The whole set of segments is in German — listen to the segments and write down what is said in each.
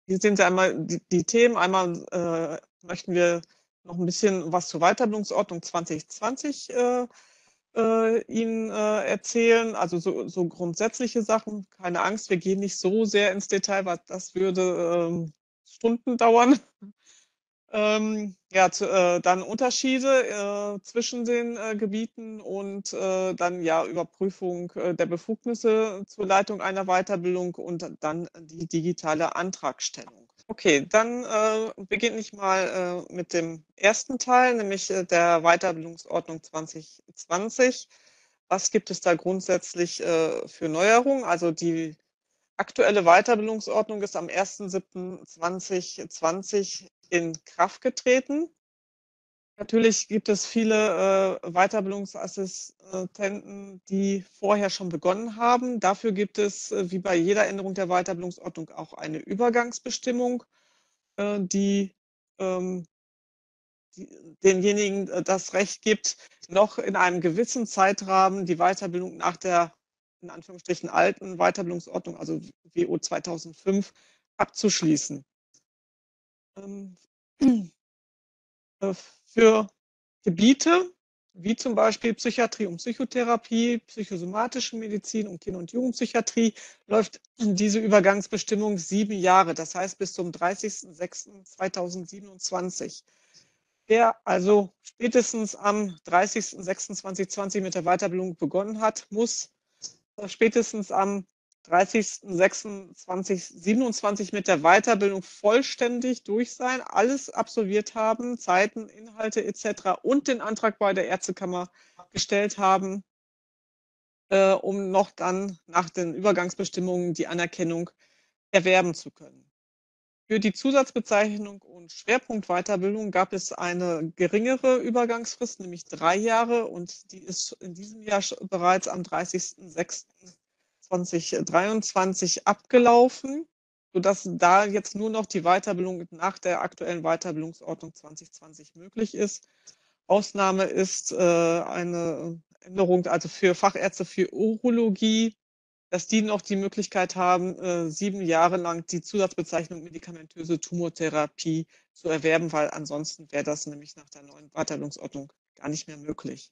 Hier sehen Sie einmal die Themen. Einmal, möchten wir noch ein bisschen was zur Weiterbildungsordnung 2020, Ihnen, erzählen. Also, so grundsätzliche Sachen. Keine Angst, wir gehen nicht so sehr ins Detail, weil das würde, Stunden dauern. Ja, dann Unterschiede, zwischen den, Gebieten und, dann, ja, Überprüfung, der Befugnisse zur Leitung einer Weiterbildung und dann die digitale Antragstellung. Okay, dann, beginne ich mal, mit dem ersten Teil, nämlich, der Weiterbildungsordnung 2020. Was gibt es da grundsätzlich, für Neuerungen? Also, die aktuelle Weiterbildungsordnung ist am 1.7.2020 in Kraft getreten. Natürlich gibt es viele, Weiterbildungsassistenten, die vorher schon begonnen haben. Dafür gibt es, wie bei jeder Änderung der Weiterbildungsordnung auch eine Übergangsbestimmung, die, ähm, die denjenigen, das Recht gibt, noch in einem gewissen Zeitrahmen die Weiterbildung nach der, in Anführungsstrichen, alten Weiterbildungsordnung, also WO 2005, abzuschließen. Ähm, für Gebiete wie zum Beispiel Psychiatrie und Psychotherapie, psychosomatische Medizin und Kinder- und Jugendpsychiatrie läuft diese Übergangsbestimmung 7 Jahre, das heißt bis zum 30.06.2027. Wer also spätestens am 30.06.2020 mit der Weiterbildung begonnen hat, muss spätestens am 30.06.2027 mit der Weiterbildung vollständig durch sein, alles absolviert haben, Zeiten, Inhalte et cetera und den Antrag bei der Ärztekammer gestellt haben, um noch dann nach den Übergangsbestimmungen die Anerkennung erwerben zu können. Für die Zusatzbezeichnung und Schwerpunkt Weiterbildung gab es eine geringere Übergangsfrist, nämlich 3 Jahre, und die ist in diesem Jahr bereits am 30.06.2023 abgelaufen, sodass da jetzt nur noch die Weiterbildung nach der aktuellen Weiterbildungsordnung 2020 möglich ist. Ausnahme ist, eine Änderung, also für Fachärzte für Urologie, dass die noch die Möglichkeit haben, 7 Jahre lang die Zusatzbezeichnung medikamentöse Tumortherapie zu erwerben, weil ansonsten wäre das nämlich nach der neuen Weiterbildungsordnung gar nicht mehr möglich.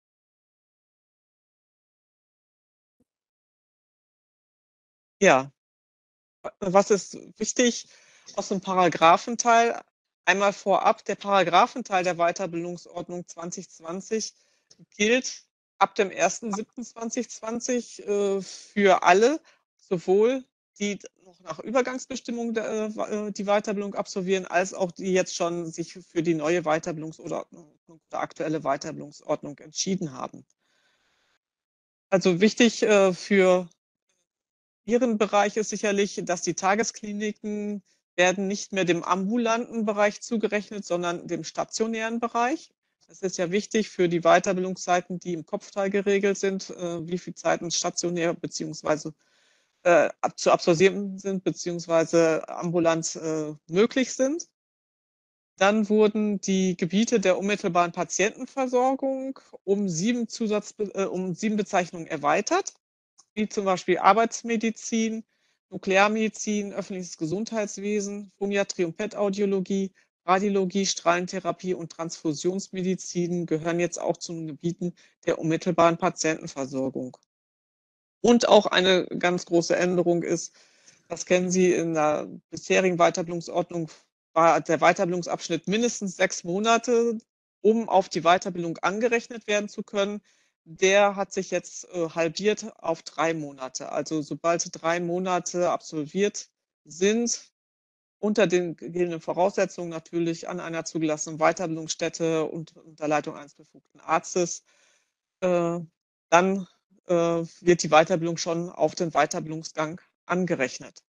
Ja, was ist wichtig aus dem Paragraphenteil? Einmal vorab, der Paragraphenteil der Weiterbildungsordnung 2020 gilt ab dem 1.7.2020, für alle, sowohl die noch nach Übergangsbestimmungen die Weiterbildung absolvieren, als auch die jetzt schon sich für die neue Weiterbildungsordnung oder aktuelle Weiterbildungsordnung entschieden haben. Also wichtig, für Ihren Bereich ist sicherlich, dass die Tageskliniken werden nicht mehr dem ambulanten Bereich zugerechnet, sondern dem stationären Bereich. Das ist ja wichtig für die Weiterbildungszeiten, die im Kopfteil geregelt sind, wie viel Zeiten stationär beziehungsweise, zu absolvieren sind beziehungsweise ambulant, möglich sind. Dann wurden die Gebiete der unmittelbaren Patientenversorgung um 7 Bezeichnungen erweitert, wie zum Beispiel Arbeitsmedizin, Nuklearmedizin, öffentliches Gesundheitswesen, Phoniatrie und PET-Audiologie, Radiologie, Strahlentherapie und Transfusionsmedizin gehören jetzt auch zu den Gebieten der unmittelbaren Patientenversorgung. Und auch eine ganz große Änderung ist, das kennen Sie in der bisherigen Weiterbildungsordnung, war der Weiterbildungsabschnitt mindestens 6 Monate, um auf die Weiterbildung angerechnet werden zu können. Der hat sich jetzt, halbiert auf 3 Monate. Also, sobald 3 Monate absolviert sind, unter den gegebenen Voraussetzungen natürlich an einer zugelassenen Weiterbildungsstätte und unter Leitung eines befugten Arztes, äh, dann, wird die Weiterbildung schon auf den Weiterbildungsgang angerechnet.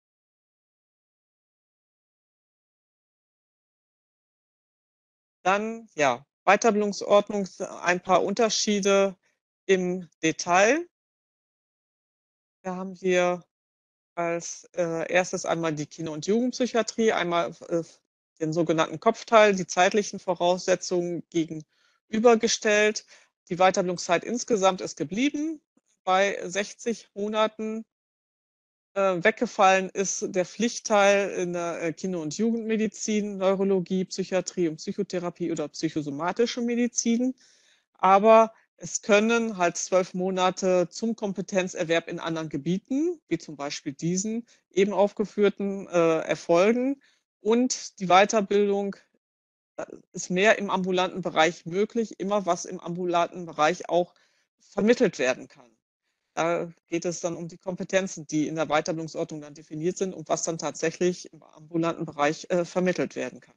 Dann, ja, Weiterbildungsordnung, ein paar Unterschiede im Detail. Da haben wir als, 1. einmal die Kinder- und Jugendpsychiatrie, einmal, den sogenannten Kopfteil, die zeitlichen Voraussetzungen gegenübergestellt. Die Weiterbildungszeit insgesamt ist geblieben bei 60 Monaten. Weggefallen ist der Pflichtteil in der Kinder- und Jugendmedizin, Neurologie, Psychiatrie und Psychotherapie oder psychosomatische Medizin. Aber es können halt 12 Monate zum Kompetenzerwerb in anderen Gebieten, wie zum Beispiel diesen eben aufgeführten, erfolgen. Und die Weiterbildung ist mehr im ambulanten Bereich möglich, immer was im ambulanten Bereich auch vermittelt werden kann. Da geht es dann um die Kompetenzen, die in der Weiterbildungsordnung dann definiert sind und was dann tatsächlich im ambulanten Bereich, vermittelt werden kann.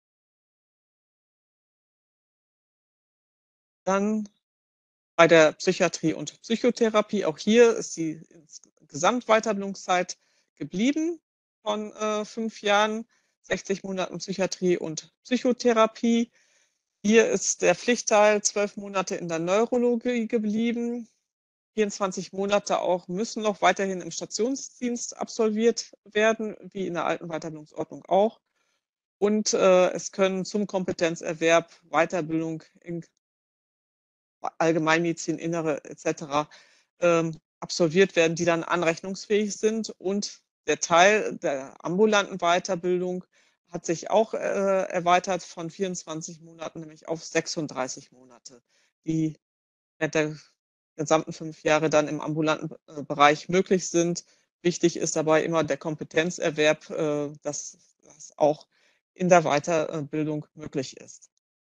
Dann bei der Psychiatrie und Psychotherapie, auch hier ist die Gesamtweiterbildungszeit geblieben von, 5 Jahren, 60 Monaten Psychiatrie und Psychotherapie. Hier ist der Pflichtteil 12 Monate in der Neurologie geblieben. 24 Monate auch müssen noch weiterhin im Stationsdienst absolviert werden, wie in der alten Weiterbildungsordnung auch. Und, es können zum Kompetenzerwerb Weiterbildung in Allgemeinmedizin, Innere et cetera, absolviert werden, die dann anrechnungsfähig sind. Und der Teil der ambulanten Weiterbildung hat sich auch, erweitert von 24 Monaten, nämlich auf 36 Monate, die während der gesamten 5 Jahre dann im ambulanten, Bereich möglich sind. Wichtig ist dabei immer der Kompetenzerwerb, dass das auch in der Weiterbildung möglich ist.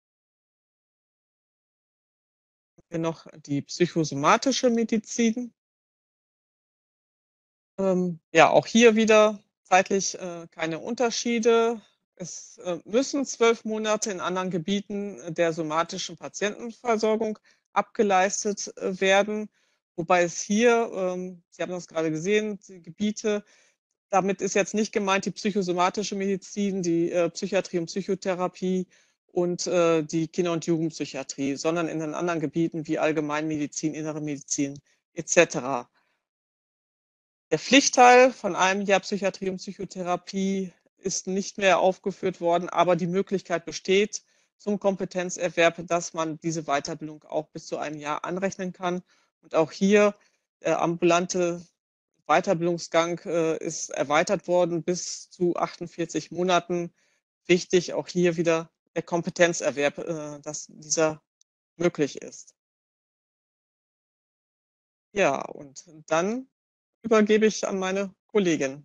Wir noch die psychosomatische Medizin. Ja, auch hier wieder zeitlich, keine Unterschiede. Es, müssen 12 Monate in anderen Gebieten der somatischen Patientenversorgung abgeleistet, werden, wobei es hier, Sie haben das gerade gesehen, die Gebiete, damit ist jetzt nicht gemeint die psychosomatische Medizin, die, Psychiatrie und Psychotherapie und, die Kinder- und Jugendpsychiatrie, sondern in den anderen Gebieten wie Allgemeinmedizin, Innere Medizin et cetera. Der Pflichtteil von einem Jahr Psychiatrie und Psychotherapie ist nicht mehr aufgeführt worden, aber die Möglichkeit besteht zum Kompetenzerwerb, dass man diese Weiterbildung auch bis zu einem Jahr anrechnen kann. Und auch hier der ambulante Weiterbildungsgang, ist erweitert worden bis zu 48 Monaten. Wichtig auch hier wieder der Kompetenzerwerb, dass dieser möglich ist. Ja, und dann übergebe ich an meine Kollegin.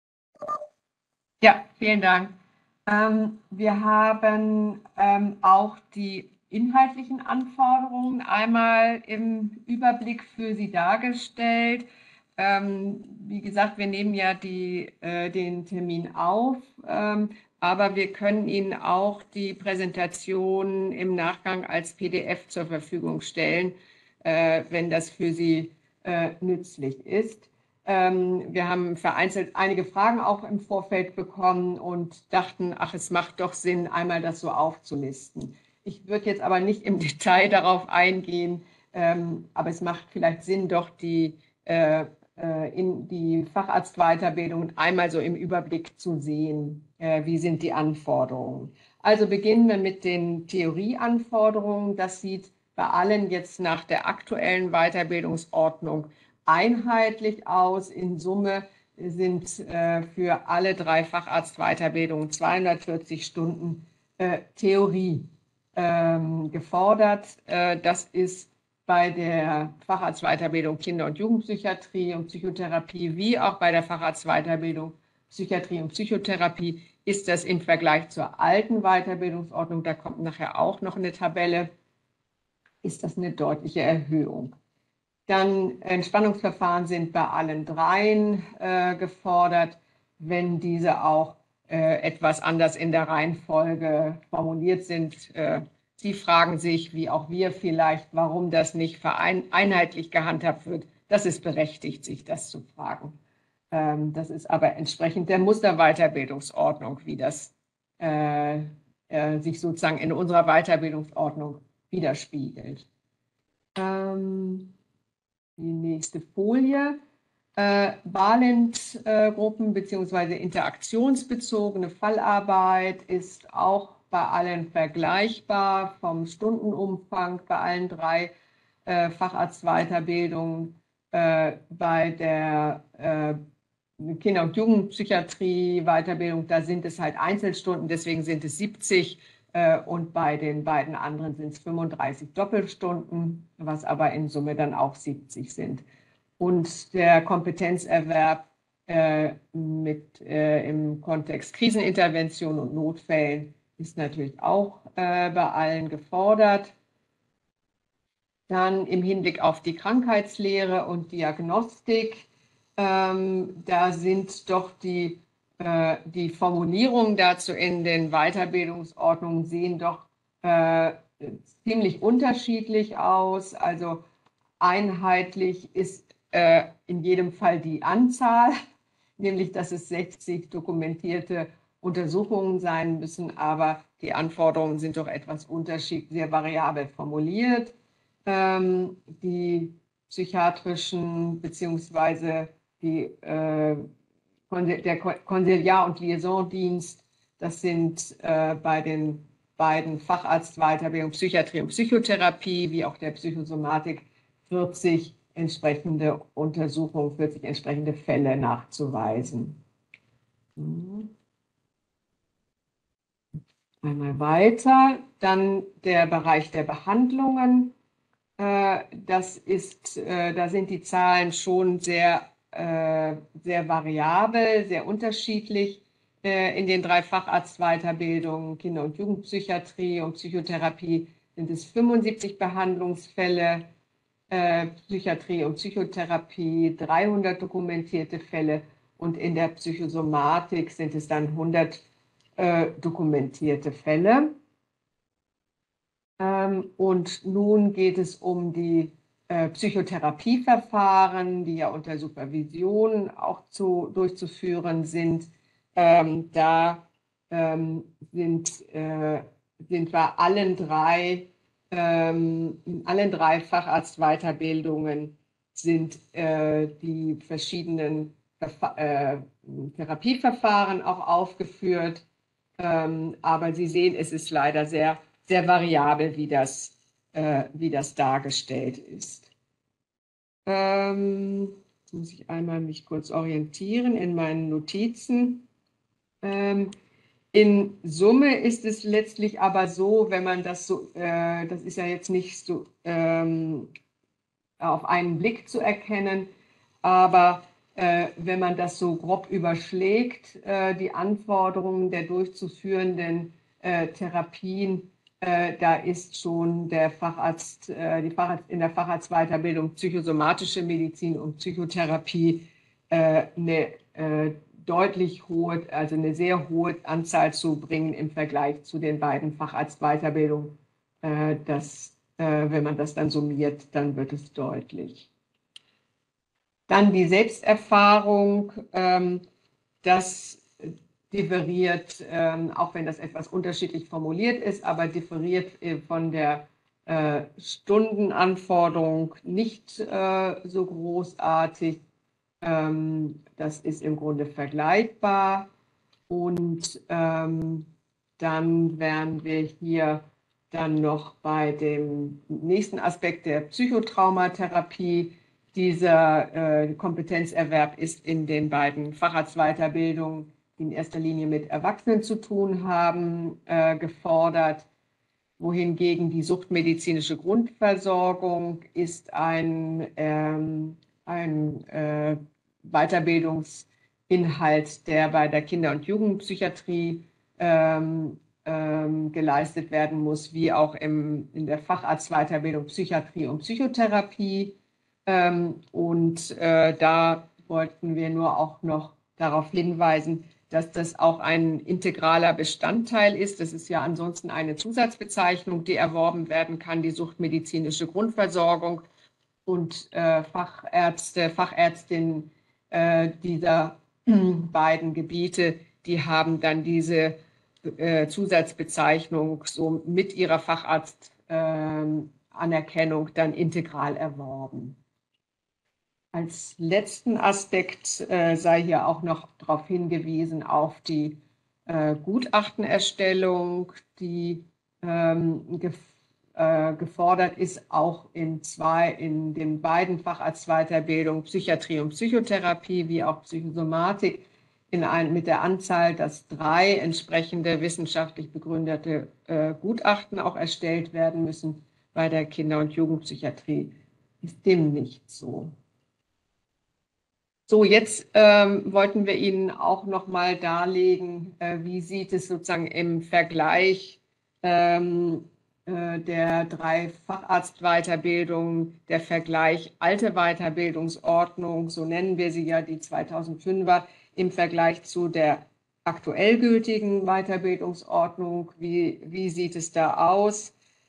Ja, vielen Dank. Wir haben auch die inhaltlichen Anforderungen einmal im Überblick für Sie dargestellt. Wie gesagt, wir nehmen ja den Termin auf, aber wir können Ihnen auch die Präsentation im Nachgang als PDF zur Verfügung stellen, wenn das für Sie nützlich ist. Wir haben vereinzelt einige Fragen auch im Vorfeld bekommen und dachten, ach, es macht doch Sinn, einmal das so aufzulisten. Ich würde jetzt aber nicht im Detail darauf eingehen, aber es macht vielleicht Sinn, doch in die Facharztweiterbildung einmal so im Überblick zu sehen, wie sind die Anforderungen. Also beginnen wir mit den Theorieanforderungen. Das sieht bei allen jetzt nach der aktuellen Weiterbildungsordnung einheitlich aus. In Summe sind für alle 3 Facharztweiterbildungen 240 Stunden Theorie gefordert. Das ist bei der Facharztweiterbildung Kinder- und Jugendpsychiatrie und Psychotherapie wie auch bei der Facharztweiterbildung Psychiatrie und Psychotherapie ist das im Vergleich zur alten Weiterbildungsordnung, da kommt nachher auch noch eine Tabelle, ist das eine deutliche Erhöhung. Dann Entspannungsverfahren sind bei allen dreien gefordert, wenn diese auch etwas anders in der Reihenfolge formuliert sind. Sie fragen sich, wie auch wir vielleicht, warum das nicht einheitlich gehandhabt wird. Das ist berechtigt, sich das zu fragen. Das ist aber entsprechend der Musterweiterbildungsordnung, wie das sich sozusagen in unserer Weiterbildungsordnung widerspiegelt. Die nächste Folie. Valent-Gruppen bzw. interaktionsbezogene Fallarbeit ist auch bei allen vergleichbar vom Stundenumfang bei allen 3 Facharztweiterbildungen. Bei der Kinder- und Jugendpsychiatrie, Weiterbildung, da sind es halt Einzelstunden, deswegen sind es 70 und bei den beiden anderen sind es 35 Doppelstunden, was aber in Summe dann auch 70 sind. Und der Kompetenzerwerb im Kontext Krisenintervention und Notfällen ist natürlich auch bei allen gefordert. Dann im Hinblick auf die Krankheitslehre und Diagnostik, da sind doch die Formulierungen dazu in den Weiterbildungsordnungen sehen doch ziemlich unterschiedlich aus. Also einheitlich ist in jedem Fall die Anzahl, nämlich dass es 60 dokumentierte Untersuchungen sein müssen, aber die Anforderungen sind doch etwas unterschiedlich, sehr variabel formuliert. Die psychiatrischen beziehungsweise der Konsiliar- und Liaisondienst, das sind bei den beiden Facharztweiterbildungen Psychiatrie und Psychotherapie, wie auch der Psychosomatik, 40 entsprechende Untersuchungen, 40 entsprechende Fälle nachzuweisen. Einmal weiter, dann der Bereich der Behandlungen. Da sind die Zahlen schon sehr variabel, sehr unterschiedlich. In den 3 Facharztweiterbildungen Kinder- und Jugendpsychiatrie und Psychotherapie sind es 75 Behandlungsfälle, Psychiatrie und Psychotherapie 300 dokumentierte Fälle und in der Psychosomatik sind es dann 100 dokumentierte Fälle. Und nun geht es um die Psychotherapieverfahren, die ja unter Supervision auch durchzuführen sind. Da sind bei in allen drei Facharztweiterbildungen sind die verschiedenen Therapieverfahren auch aufgeführt. Aber Sie sehen, es ist leider sehr variabel, wie das dargestellt ist. Jetzt muss ich einmal mich kurz orientieren in meinen Notizen. In Summe ist es letztlich aber so, wenn man das so, das ist ja jetzt nicht so auf einen Blick zu erkennen, aber wenn man das so grob überschlägt, die Anforderungen der durchzuführenden Therapien, da ist schon der Facharzt, in der Facharztweiterbildung psychosomatische Medizin und Psychotherapie eine deutlich hohe, also eine sehr hohe Anzahl zu bringen im Vergleich zu den beiden Facharztweiterbildungen. Wenn man das dann summiert, dann wird es deutlich. Dann die Selbsterfahrung, das differiert, auch wenn das etwas unterschiedlich formuliert ist, aber differiert von der Stundenanforderung nicht so großartig. Das ist im Grunde vergleichbar. Und dann wären wir hier dann noch bei dem nächsten Aspekt der Psychotraumatherapie. Dieser Kompetenzerwerb ist in den beiden Facharztweiterbildungen, die in erster Linie mit Erwachsenen zu tun haben, gefordert. Wohingegen die suchtmedizinische Grundversorgung ist ein Weiterbildungsinhalt, der bei der Kinder- und Jugendpsychiatrie geleistet werden muss, wie auch in der Facharztweiterbildung Psychiatrie und Psychotherapie. Da wollten wir nur auch noch darauf hinweisen, dass das auch ein integraler Bestandteil ist. Das ist ja ansonsten eine Zusatzbezeichnung, die erworben werden kann, die suchtmedizinische Grundversorgung. Und Fachärztinnen dieser beiden Gebiete, die haben dann diese Zusatzbezeichnung so mit ihrer Facharztanerkennung dann integral erworben. Als letzten Aspekt sei hier auch noch darauf hingewiesen, auf die Gutachtenerstellung, die gefordert ist, auch in den beiden Facharztweiterbildungen Psychiatrie und Psychotherapie wie auch Psychosomatik mit der Anzahl, dass 3 entsprechende wissenschaftlich begründete Gutachten auch erstellt werden müssen. Bei der Kinder- und Jugendpsychiatrie ist dem nicht so. So, jetzt wollten wir Ihnen auch noch mal darlegen, wie sieht es sozusagen im Vergleich der 3 Facharztweiterbildungen, der Vergleich alte Weiterbildungsordnung, so nennen wir sie ja, die 2005er, im Vergleich zu der aktuell gültigen Weiterbildungsordnung. Wie sieht es da aus?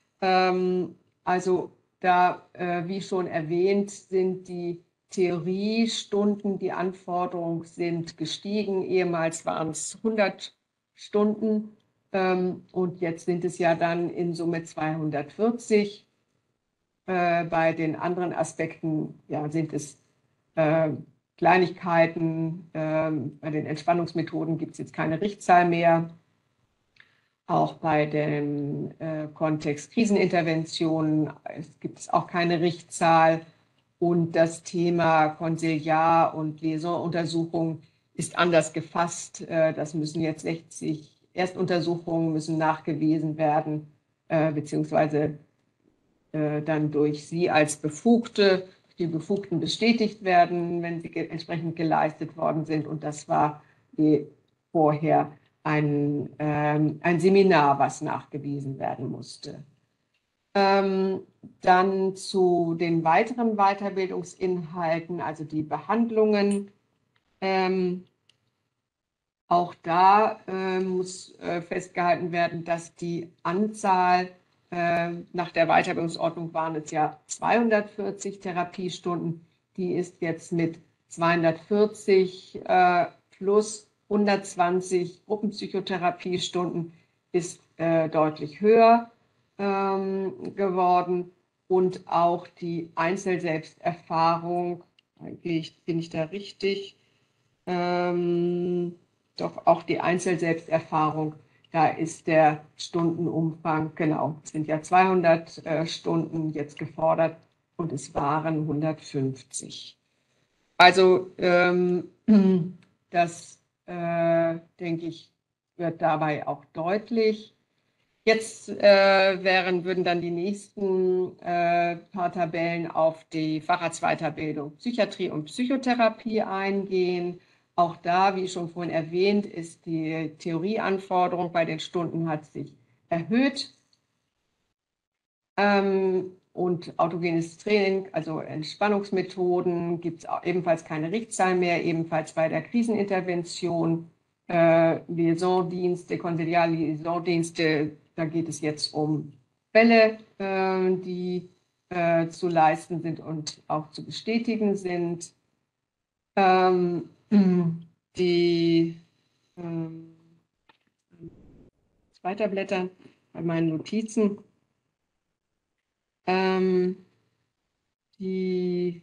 Also da, wie schon erwähnt, sind die Theoriestunden, die Anforderungen sind gestiegen. Ehemals waren es 100 Stunden und jetzt sind es ja dann in Summe 240. Bei den anderen Aspekten ja, sind es Kleinigkeiten. Bei den Entspannungsmethoden gibt es jetzt keine Richtzahl mehr. Auch bei dem Kontext Krisenintervention gibt es auch keine Richtzahl. Und das Thema Konsiliar- und Liaisonuntersuchung ist anders gefasst. Das müssen jetzt 60 Erstuntersuchungen müssen nachgewiesen werden, beziehungsweise dann durch Sie als Befugte, die Befugten bestätigt werden, wenn sie entsprechend geleistet worden sind. Und das war vorher ein Seminar, was nachgewiesen werden musste. Dann zu den weiteren Weiterbildungsinhalten, also die Behandlungen. Auch da muss festgehalten werden, dass die Anzahl nach der Weiterbildungsordnung waren es ja 240 Therapiestunden, die ist jetzt mit 240 plus 120 Gruppenpsychotherapiestunden ist deutlich höher geworden und auch die Einzelselbsterfahrung, bin ich da richtig? Doch auch die Einzelselbsterfahrung, da ist der Stundenumfang, genau, es sind ja 200 Stunden jetzt gefordert und es waren 150. Also das, denke ich, wird dabei auch deutlich. Jetzt würden dann die nächsten paar Tabellen auf die Facharztweiterbildung Psychiatrie und Psychotherapie eingehen. Auch da, wie schon vorhin erwähnt, ist die Theorieanforderung bei den Stunden hat sich erhöht. Und autogenes Training, also Entspannungsmethoden, gibt es ebenfalls keine Richtzahl mehr, ebenfalls bei der Krisenintervention. Liaisondienste, Konsiliar-Liaisondienste, da geht es jetzt um Fälle, die zu leisten sind und auch zu bestätigen sind. Die Weiterblättern bei meinen Notizen. Die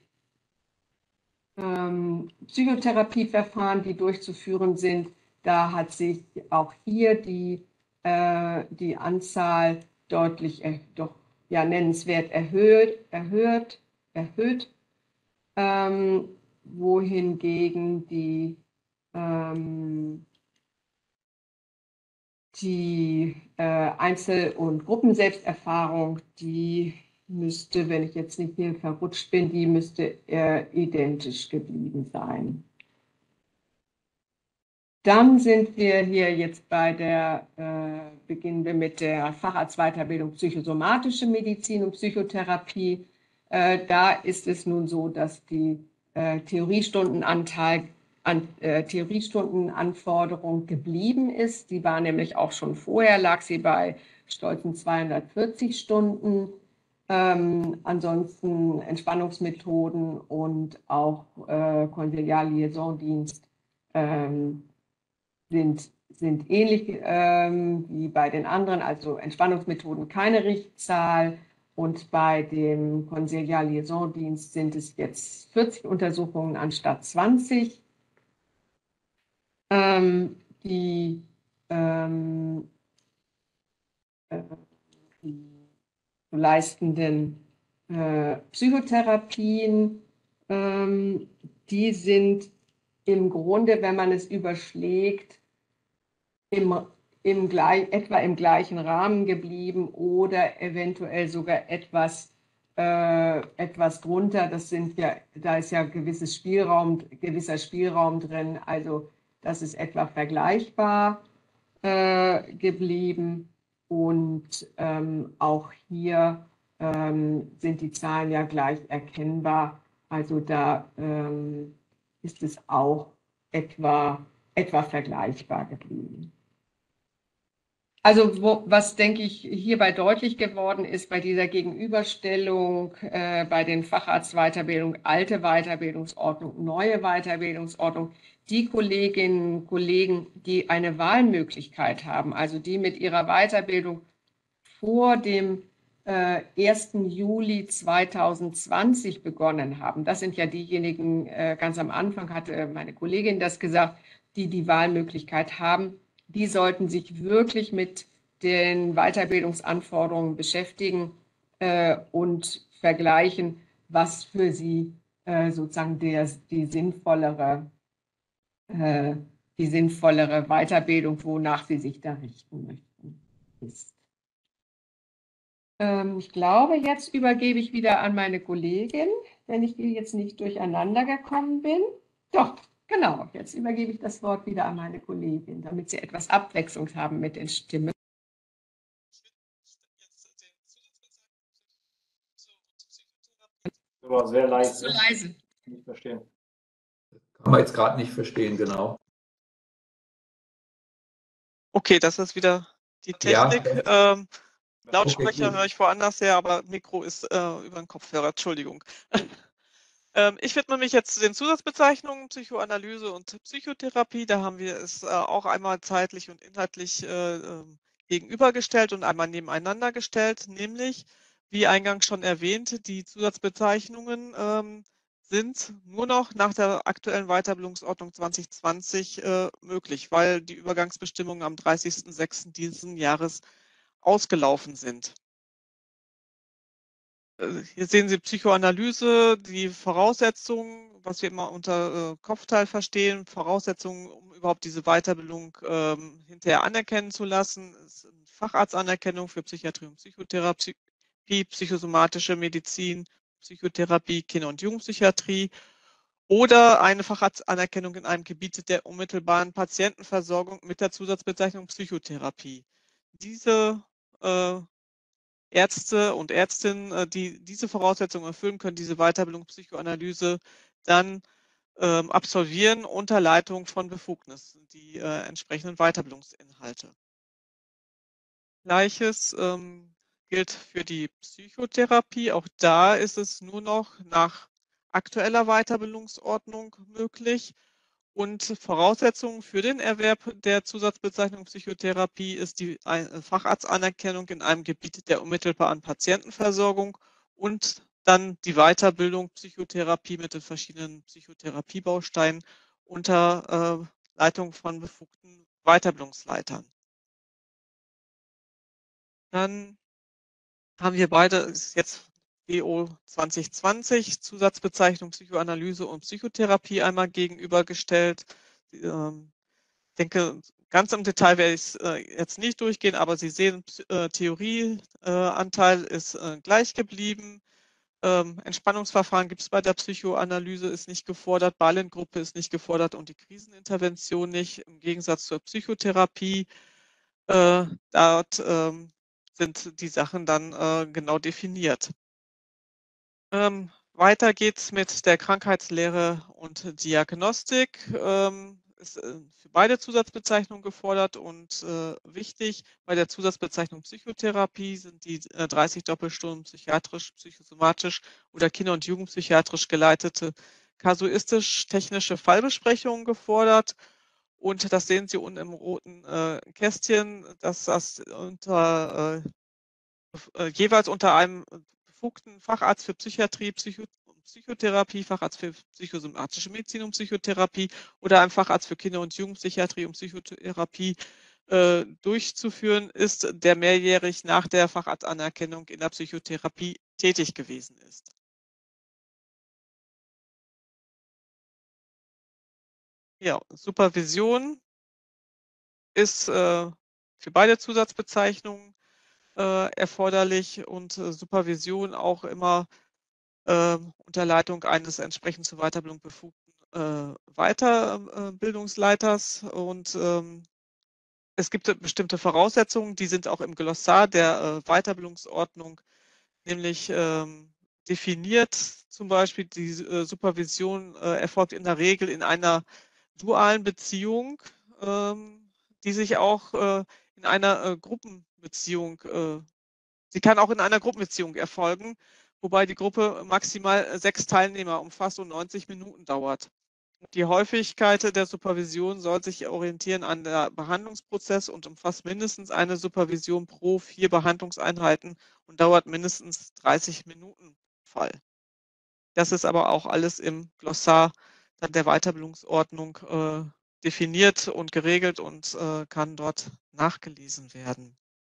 Psychotherapieverfahren, die durchzuführen sind, da hat sich auch hier die Anzahl deutlich, doch ja nennenswert erhöht, wohingegen die Einzel- und Gruppenselbsterfahrung, die müsste, wenn ich jetzt nicht hier verrutscht bin, die müsste identisch geblieben sein. Dann sind wir hier jetzt beginnen wir mit der Facharztweiterbildung Psychosomatische Medizin und Psychotherapie. Da ist es nun so, dass die Theoriestundenanforderung geblieben ist. Die war nämlich auch schon vorher, lag sie bei stolzen 240 Stunden. Ansonsten Entspannungsmethoden und auch Konsiliar-Liaisondienst sind ähnlich wie bei den anderen, also Entspannungsmethoden keine Richtzahl. Und bei dem Konsiliar-Liaisondienst sind es jetzt 40 Untersuchungen anstatt 20. Die zu leistenden Psychotherapien. Die sind im Grunde, wenn man es überschlägt, etwa im gleichen Rahmen geblieben oder eventuell sogar etwas drunter. Da ist ja gewisser Spielraum drin. Also das ist etwa vergleichbar geblieben. Und auch hier sind die Zahlen ja gleich erkennbar. Also da ist es auch etwa vergleichbar geblieben. Also was, denke ich, hierbei deutlich geworden ist bei dieser Gegenüberstellung bei den Facharztweiterbildung, alte Weiterbildungsordnung, neue Weiterbildungsordnung, die Kolleginnen und Kollegen, die eine Wahlmöglichkeit haben, also die mit ihrer Weiterbildung vor dem 1. Juli 2020 begonnen haben. Das sind ja diejenigen, ganz am Anfang hatte meine Kollegin das gesagt, die die Wahlmöglichkeit haben. Die sollten sich wirklich mit den Weiterbildungsanforderungen beschäftigen und vergleichen, was für sie sozusagen die sinnvollere Weiterbildung, wonach sie sich da richten möchten, ist. Ich glaube, jetzt übergebe ich wieder an meine Kollegin, wenn ich hier jetzt nicht durcheinander gekommen bin. Doch, genau, jetzt übergebe ich das Wort wieder an meine Kollegin, damit Sie etwas Abwechslung haben mit den Stimmen. Das war sehr leise. Zu leise. Nicht verstehen. Kann man jetzt gerade nicht verstehen, genau. Okay, das ist wieder die Technik. Ja, Lautsprecher okay, höre ich woanders her, aber Mikro ist über den Kopfhörer. Entschuldigung. Ich widme mich jetzt den Zusatzbezeichnungen Psychoanalyse und Psychotherapie. Da haben wir es auch einmal zeitlich und inhaltlich gegenübergestellt und einmal nebeneinander gestellt, nämlich, wie eingangs schon erwähnt, die Zusatzbezeichnungen sind nur noch nach der aktuellen Weiterbildungsordnung 2020 möglich, weil die Übergangsbestimmungen am 30.06. diesen Jahres ausgelaufen sind. Hier sehen Sie Psychoanalyse, die Voraussetzungen, was wir immer unter Kopfteil verstehen, Voraussetzungen, um überhaupt diese Weiterbildung hinterher anerkennen zu lassen, ist eine Facharztanerkennung für Psychiatrie und Psychotherapie, psychosomatische Medizin, Psychotherapie, Kinder- und Jugendpsychiatrie oder eine Facharztanerkennung in einem Gebiet der unmittelbaren Patientenversorgung mit der Zusatzbezeichnung Psychotherapie. Diese Ärzte und Ärztinnen, die diese Voraussetzungen erfüllen, können diese Weiterbildung Psychoanalyse dann absolvieren unter Leitung von Befugnissen, die entsprechenden Weiterbildungsinhalte. Gleiches gilt für die Psychotherapie. Auch da ist es nur noch nach aktueller Weiterbildungsordnung möglich. Und Voraussetzung für den Erwerb der Zusatzbezeichnung Psychotherapie ist die Facharztanerkennung in einem Gebiet der unmittelbaren Patientenversorgung und dann die Weiterbildung Psychotherapie mit den verschiedenen Psychotherapiebausteinen unter Leitung von befugten Weiterbildungsleitern. Dann haben wir beide, ist jetzt WO 2020, Zusatzbezeichnung Psychoanalyse und Psychotherapie einmal gegenübergestellt. Ich denke, ganz im Detail werde ich es jetzt nicht durchgehen, aber Sie sehen, Theorieanteil ist gleich geblieben. Entspannungsverfahren gibt es bei der Psychoanalyse, ist nicht gefordert, Ballen-Gruppe ist nicht gefordert und die Krisenintervention nicht, im Gegensatz zur Psychotherapie. Dort sind die Sachen dann genau definiert. Weiter geht's mit der Krankheitslehre und Diagnostik. Ist für beide Zusatzbezeichnungen gefordert und wichtig. Bei der Zusatzbezeichnung Psychotherapie sind die 30 Doppelstunden psychiatrisch, psychosomatisch oder Kinder- und Jugendpsychiatrisch geleitete kasuistisch-technische Fallbesprechungen gefordert. Und das sehen Sie unten im roten Kästchen, dass das jeweils unter einem befugten Facharzt für Psychiatrie, Psychotherapie, Facharzt für psychosomatische Medizin und Psychotherapie oder einem Facharzt für Kinder- und Jugendpsychiatrie und Psychotherapie durchzuführen ist, der mehrjährig nach der Facharztanerkennung in der Psychotherapie tätig gewesen ist. Ja, Supervision ist für beide Zusatzbezeichnungen erforderlich und Supervision auch immer unter Leitung eines entsprechend zur Weiterbildung befugten Weiterbildungsleiters. Und es gibt bestimmte Voraussetzungen, die sind auch im Glossar der Weiterbildungsordnung nämlich definiert. Zum Beispiel die Supervision erfolgt in der Regel in einer dualen Beziehung, die sich auch in einer Gruppenbeziehung, sie kann auch in einer Gruppenbeziehung erfolgen, wobei die Gruppe maximal 6 Teilnehmer umfasst und 90 Minuten dauert. Die Häufigkeit der Supervision soll sich orientieren an der Behandlungsprozess und umfasst mindestens eine Supervision pro 4 Behandlungseinheiten und dauert mindestens 30 Minuten pro Fall. Das ist aber auch alles im Glossar dann der Weiterbildungsordnung definiert und geregelt und kann dort nachgelesen werden.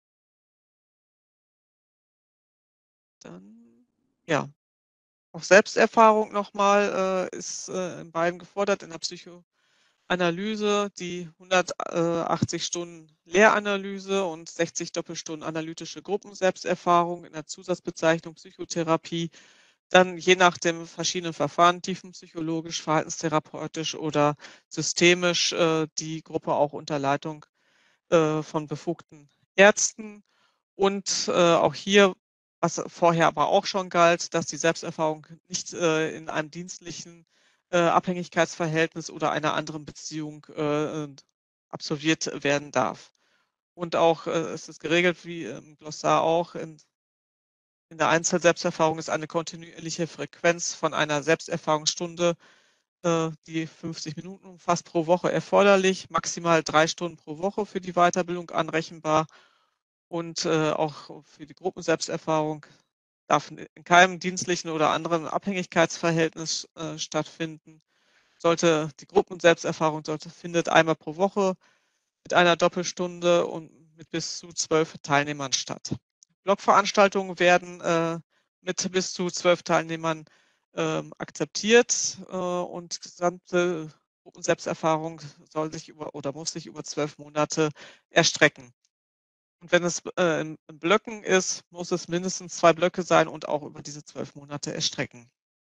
Dann, ja, auch Selbsterfahrung nochmal ist in beiden gefordert. In der Psychoanalyse die 180 Stunden Lehranalyse und 60 Doppelstunden analytische Gruppenselbsterfahrung. In der Zusatzbezeichnung Psychotherapie dann je nach den verschiedenen Verfahren, tiefenpsychologisch, verhaltenstherapeutisch oder systemisch, die Gruppe auch unter Leitung von befugten Ärzten. Und auch hier, was vorher aber auch schon galt, dass die Selbsterfahrung nicht in einem dienstlichen Abhängigkeitsverhältnis oder einer anderen Beziehung absolviert werden darf. Und auch es ist geregelt, wie im Glossar auch, in der Einzelselbsterfahrung ist eine kontinuierliche Frequenz von einer Selbsterfahrungsstunde, die 50 Minuten umfasst, pro Woche erforderlich, maximal 3 Stunden pro Woche für die Weiterbildung anrechenbar. Und auch für die Gruppenselbsterfahrung darf in keinem dienstlichen oder anderen Abhängigkeitsverhältnis stattfinden. Die Gruppenselbsterfahrung findet einmal pro Woche mit einer Doppelstunde und mit bis zu 12 Teilnehmern statt. Blockveranstaltungen werden mit bis zu 12 Teilnehmern akzeptiert und gesamte Gruppenselbsterfahrung soll sich muss sich über 12 Monate erstrecken. Und wenn es in Blöcken ist, muss es mindestens 2 Blöcke sein und auch über diese 12 Monate erstrecken.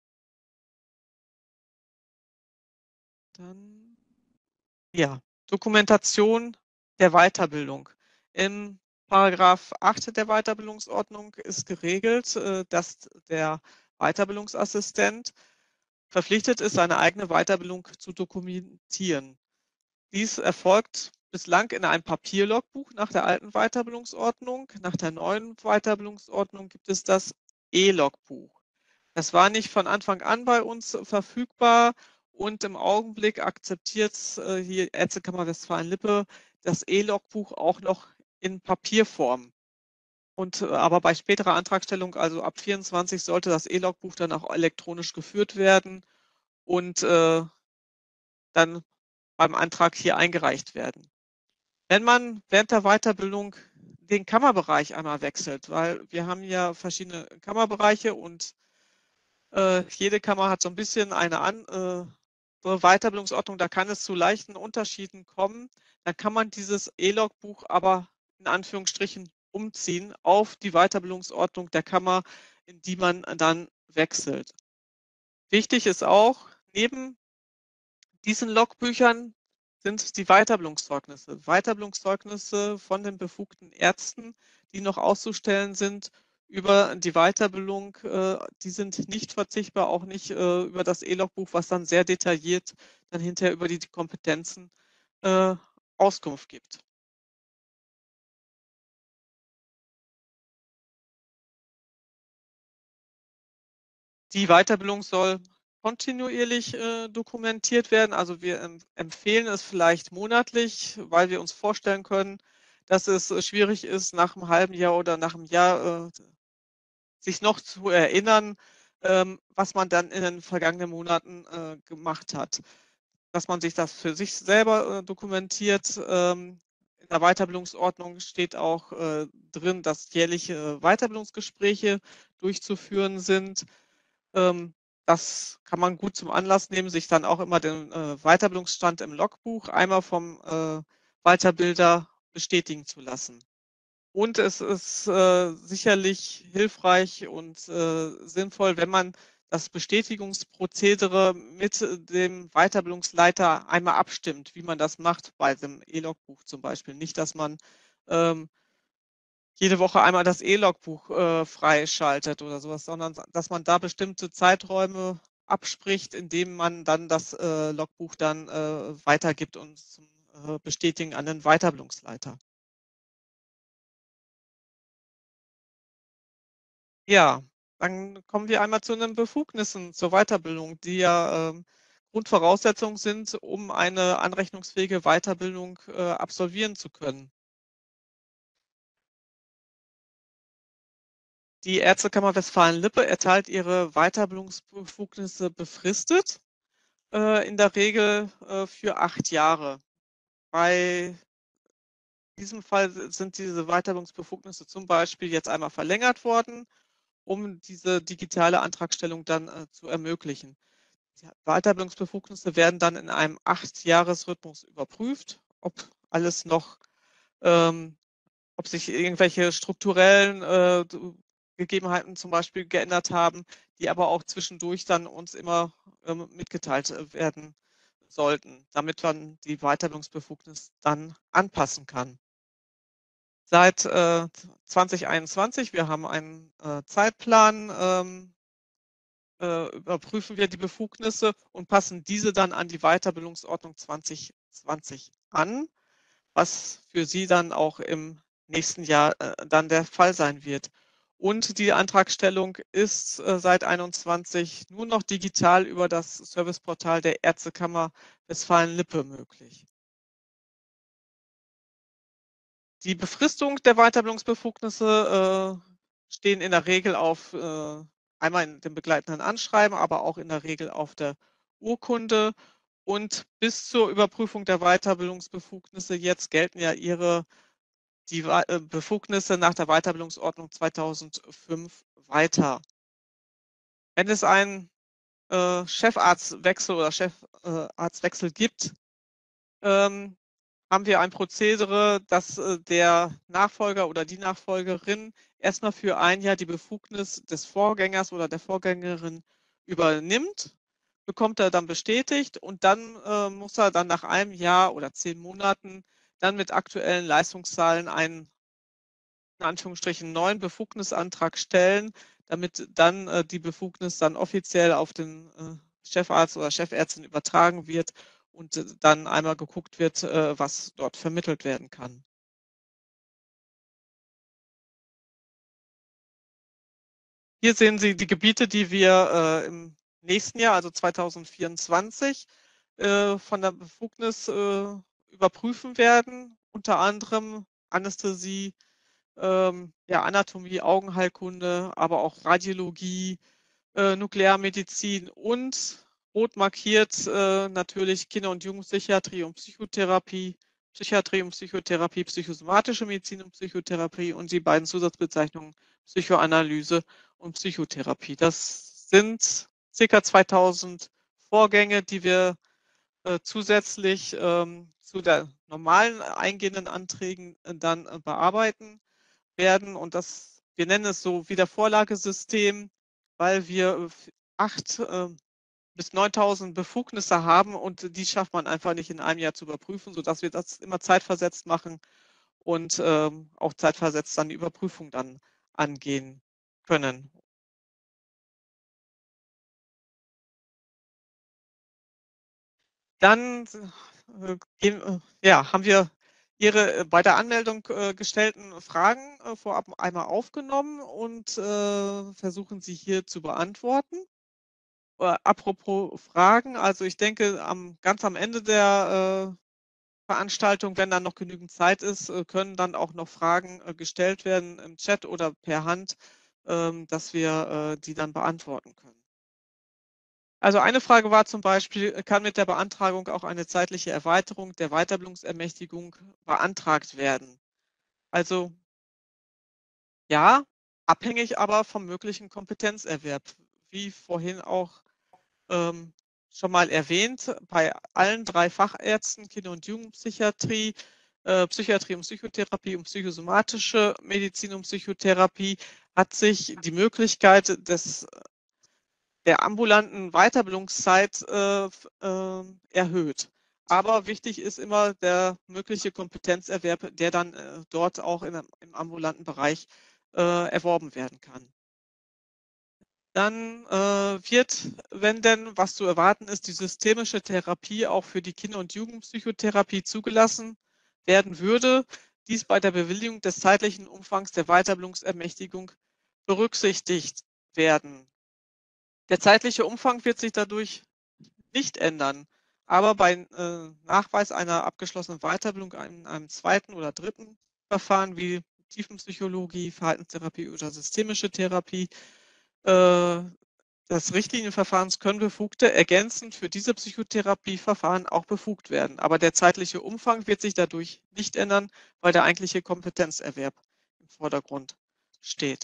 Dann, ja, Dokumentation der Weiterbildung. In Paragraph 8 der Weiterbildungsordnung ist geregelt, dass der Weiterbildungsassistent verpflichtet ist, seine eigene Weiterbildung zu dokumentieren. Dies erfolgt bislang in einem Papierlogbuch nach der alten Weiterbildungsordnung. Nach der neuen Weiterbildungsordnung gibt es das E-Logbuch. Das war nicht von Anfang an bei uns verfügbar und im Augenblick akzeptiert hier Ärztekammer Westfalen-Lippe das E-Logbuch auch noch in Papierform. Und aber bei späterer Antragstellung, also ab 24, sollte das E-Logbuch dann auch elektronisch geführt werden und dann beim Antrag hier eingereicht werden. Wenn man während der Weiterbildung den Kammerbereich einmal wechselt, weil wir haben ja verschiedene Kammerbereiche und jede Kammer hat so ein bisschen eine andere Weiterbildungsordnung, da kann es zu leichten Unterschieden kommen. Dann kann man dieses E-Logbuch aber in Anführungsstrichen umziehen auf die Weiterbildungsordnung der Kammer, in die man dann wechselt. Wichtig ist auch, neben diesen Logbüchern sind die Weiterbildungszeugnisse. Weiterbildungszeugnisse von den befugten Ärzten, die noch auszustellen sind über die Weiterbildung, die sind nicht verzichtbar, auch nicht über das E-Logbuch, was dann sehr detailliert dann hinterher über die Kompetenzen Auskunft gibt. Die Weiterbildung soll kontinuierlich dokumentiert werden. Also wir empfehlen es vielleicht monatlich, weil wir uns vorstellen können, dass es schwierig ist, nach einem halben Jahr oder nach einem Jahr sich noch zu erinnern, was man dann in den vergangenen Monaten gemacht hat. Dass man sich das für sich selber dokumentiert. In In der Weiterbildungsordnung steht auch drin, dass jährliche Weiterbildungsgespräche durchzuführen sind. Das kann man gut zum Anlass nehmen, sich dann auch immer den Weiterbildungsstand im Logbuch einmal vom Weiterbilder bestätigen zu lassen. Und es ist sicherlich hilfreich und sinnvoll, wenn man das Bestätigungsprozedere mit dem Weiterbildungsleiter einmal abstimmt, wie man das macht bei dem E-Logbuch zum Beispiel. Nicht, dass man jede Woche einmal das E-Logbuch freischaltet oder sowas, sondern dass man da bestimmte Zeiträume abspricht, indem man dann das Logbuch dann weitergibt und zum Bestätigen an den Weiterbildungsleiter. Ja, dann kommen wir einmal zu den Befugnissen zur Weiterbildung, die ja Grundvoraussetzung sind, um eine anrechnungsfähige Weiterbildung absolvieren zu können. Die Ärztekammer Westfalen-Lippe erteilt ihre Weiterbildungsbefugnisse befristet, in der Regel für 8 Jahre. Bei diesem Fall sind diese Weiterbildungsbefugnisse zum Beispiel jetzt einmal verlängert worden, um diese digitale Antragstellung dann zu ermöglichen. Die Weiterbildungsbefugnisse werden dann in einem 8-Jahres-Rhythmus überprüft, ob alles noch, ob sich irgendwelche strukturellen Gegebenheiten zum Beispiel geändert haben, die aber auch zwischendurch dann uns immer mitgeteilt werden sollten, damit man die Weiterbildungsbefugnis dann anpassen kann. Seit 2021, wir haben einen Zeitplan, überprüfen wir die Befugnisse und passen diese dann an die Weiterbildungsordnung 2020 an, was für Sie dann auch im nächsten Jahr dann der Fall sein wird. Und die Antragstellung ist seit 2021 nur noch digital über das Serviceportal der Ärztekammer Westfalen-Lippe möglich. Die Befristung der Weiterbildungsbefugnisse stehen in der Regel auf einmal in dem begleitenden Anschreiben, aber auch in der Regel auf der Urkunde. Und bis zur Überprüfung der Weiterbildungsbefugnisse jetzt gelten ja die Befugnisse nach der Weiterbildungsordnung 2005 weiter. Wenn es einen Chefarztwechsel oder Chefarztwechsel gibt, haben wir ein Prozedere, dass der Nachfolger oder die Nachfolgerin erstmal für 1 Jahr die Befugnis des Vorgängers oder der Vorgängerin übernimmt, bekommt er dann bestätigt und dann muss er dann nach 1 Jahr oder 10 Monaten dann mit aktuellen Leistungszahlen einen, in Anführungsstrichen, neuen Befugnisantrag stellen, damit dann die Befugnis dann offiziell auf den Chefarzt oder Chefärztin übertragen wird und dann einmal geguckt wird, was dort vermittelt werden kann. Hier sehen Sie die Gebiete, die wir im nächsten Jahr, also 2024, von der Befugnis überprüfen werden. Unter anderem Anästhesie, ja, Anatomie, Augenheilkunde, aber auch Radiologie, Nuklearmedizin und rot markiert natürlich Kinder- und Jugendpsychiatrie und Psychotherapie, Psychiatrie und Psychotherapie, psychosomatische Medizin und Psychotherapie und die beiden Zusatzbezeichnungen Psychoanalyse und Psychotherapie. Das sind ca. 2000 Vorgänge, die wir zusätzlich zu der normalen eingehenden Anträgen dann bearbeiten werden. Und wir nennen es so Wiedervorlagesystem, weil wir 8.000 bis 9.000 Befugnisse haben und die schafft man einfach nicht in einem Jahr zu überprüfen, sodass wir das immer zeitversetzt machen und auch zeitversetzt dann die Überprüfung dann angehen können. Dann ja, haben wir Ihre bei der Anmeldung gestellten Fragen vorab einmal aufgenommen und versuchen sie hier zu beantworten. Apropos Fragen, also ich denke, ganz am Ende der Veranstaltung, wenn dann noch genügend Zeit ist, können dann auch noch Fragen gestellt werden im Chat oder per Hand, dass wir die dann beantworten können. Also eine Frage war zum Beispiel, kann mit der Beantragung auch eine zeitliche Erweiterung der Weiterbildungsermächtigung beantragt werden? Also ja, abhängig aber vom möglichen Kompetenzerwerb. Wie vorhin auch schon mal erwähnt, bei allen 3 Fachärzten Kinder- und Jugendpsychiatrie, Psychiatrie und Psychotherapie und psychosomatische Medizin und Psychotherapie hat sich die Möglichkeit der ambulanten Weiterbildungszeit erhöht. Aber wichtig ist immer der mögliche Kompetenzerwerb, der dann dort auch im ambulanten Bereich erworben werden kann. Dann wird, wenn denn, was zu erwarten ist, die systemische Therapie auch für die Kinder- und Jugendpsychotherapie zugelassen werden würde, dies bei der Bewilligung des zeitlichen Umfangs der Weiterbildungsermächtigung berücksichtigt werden. Der zeitliche Umfang wird sich dadurch nicht ändern, aber bei Nachweis einer abgeschlossenen Weiterbildung in einem 2. oder 3. Verfahren wie Tiefenpsychologie, Verhaltenstherapie oder systemische Therapie des Richtlinienverfahrens können Befugte ergänzend für diese Psychotherapieverfahren auch befugt werden. Aber der zeitliche Umfang wird sich dadurch nicht ändern, weil der eigentliche Kompetenzerwerb im Vordergrund steht.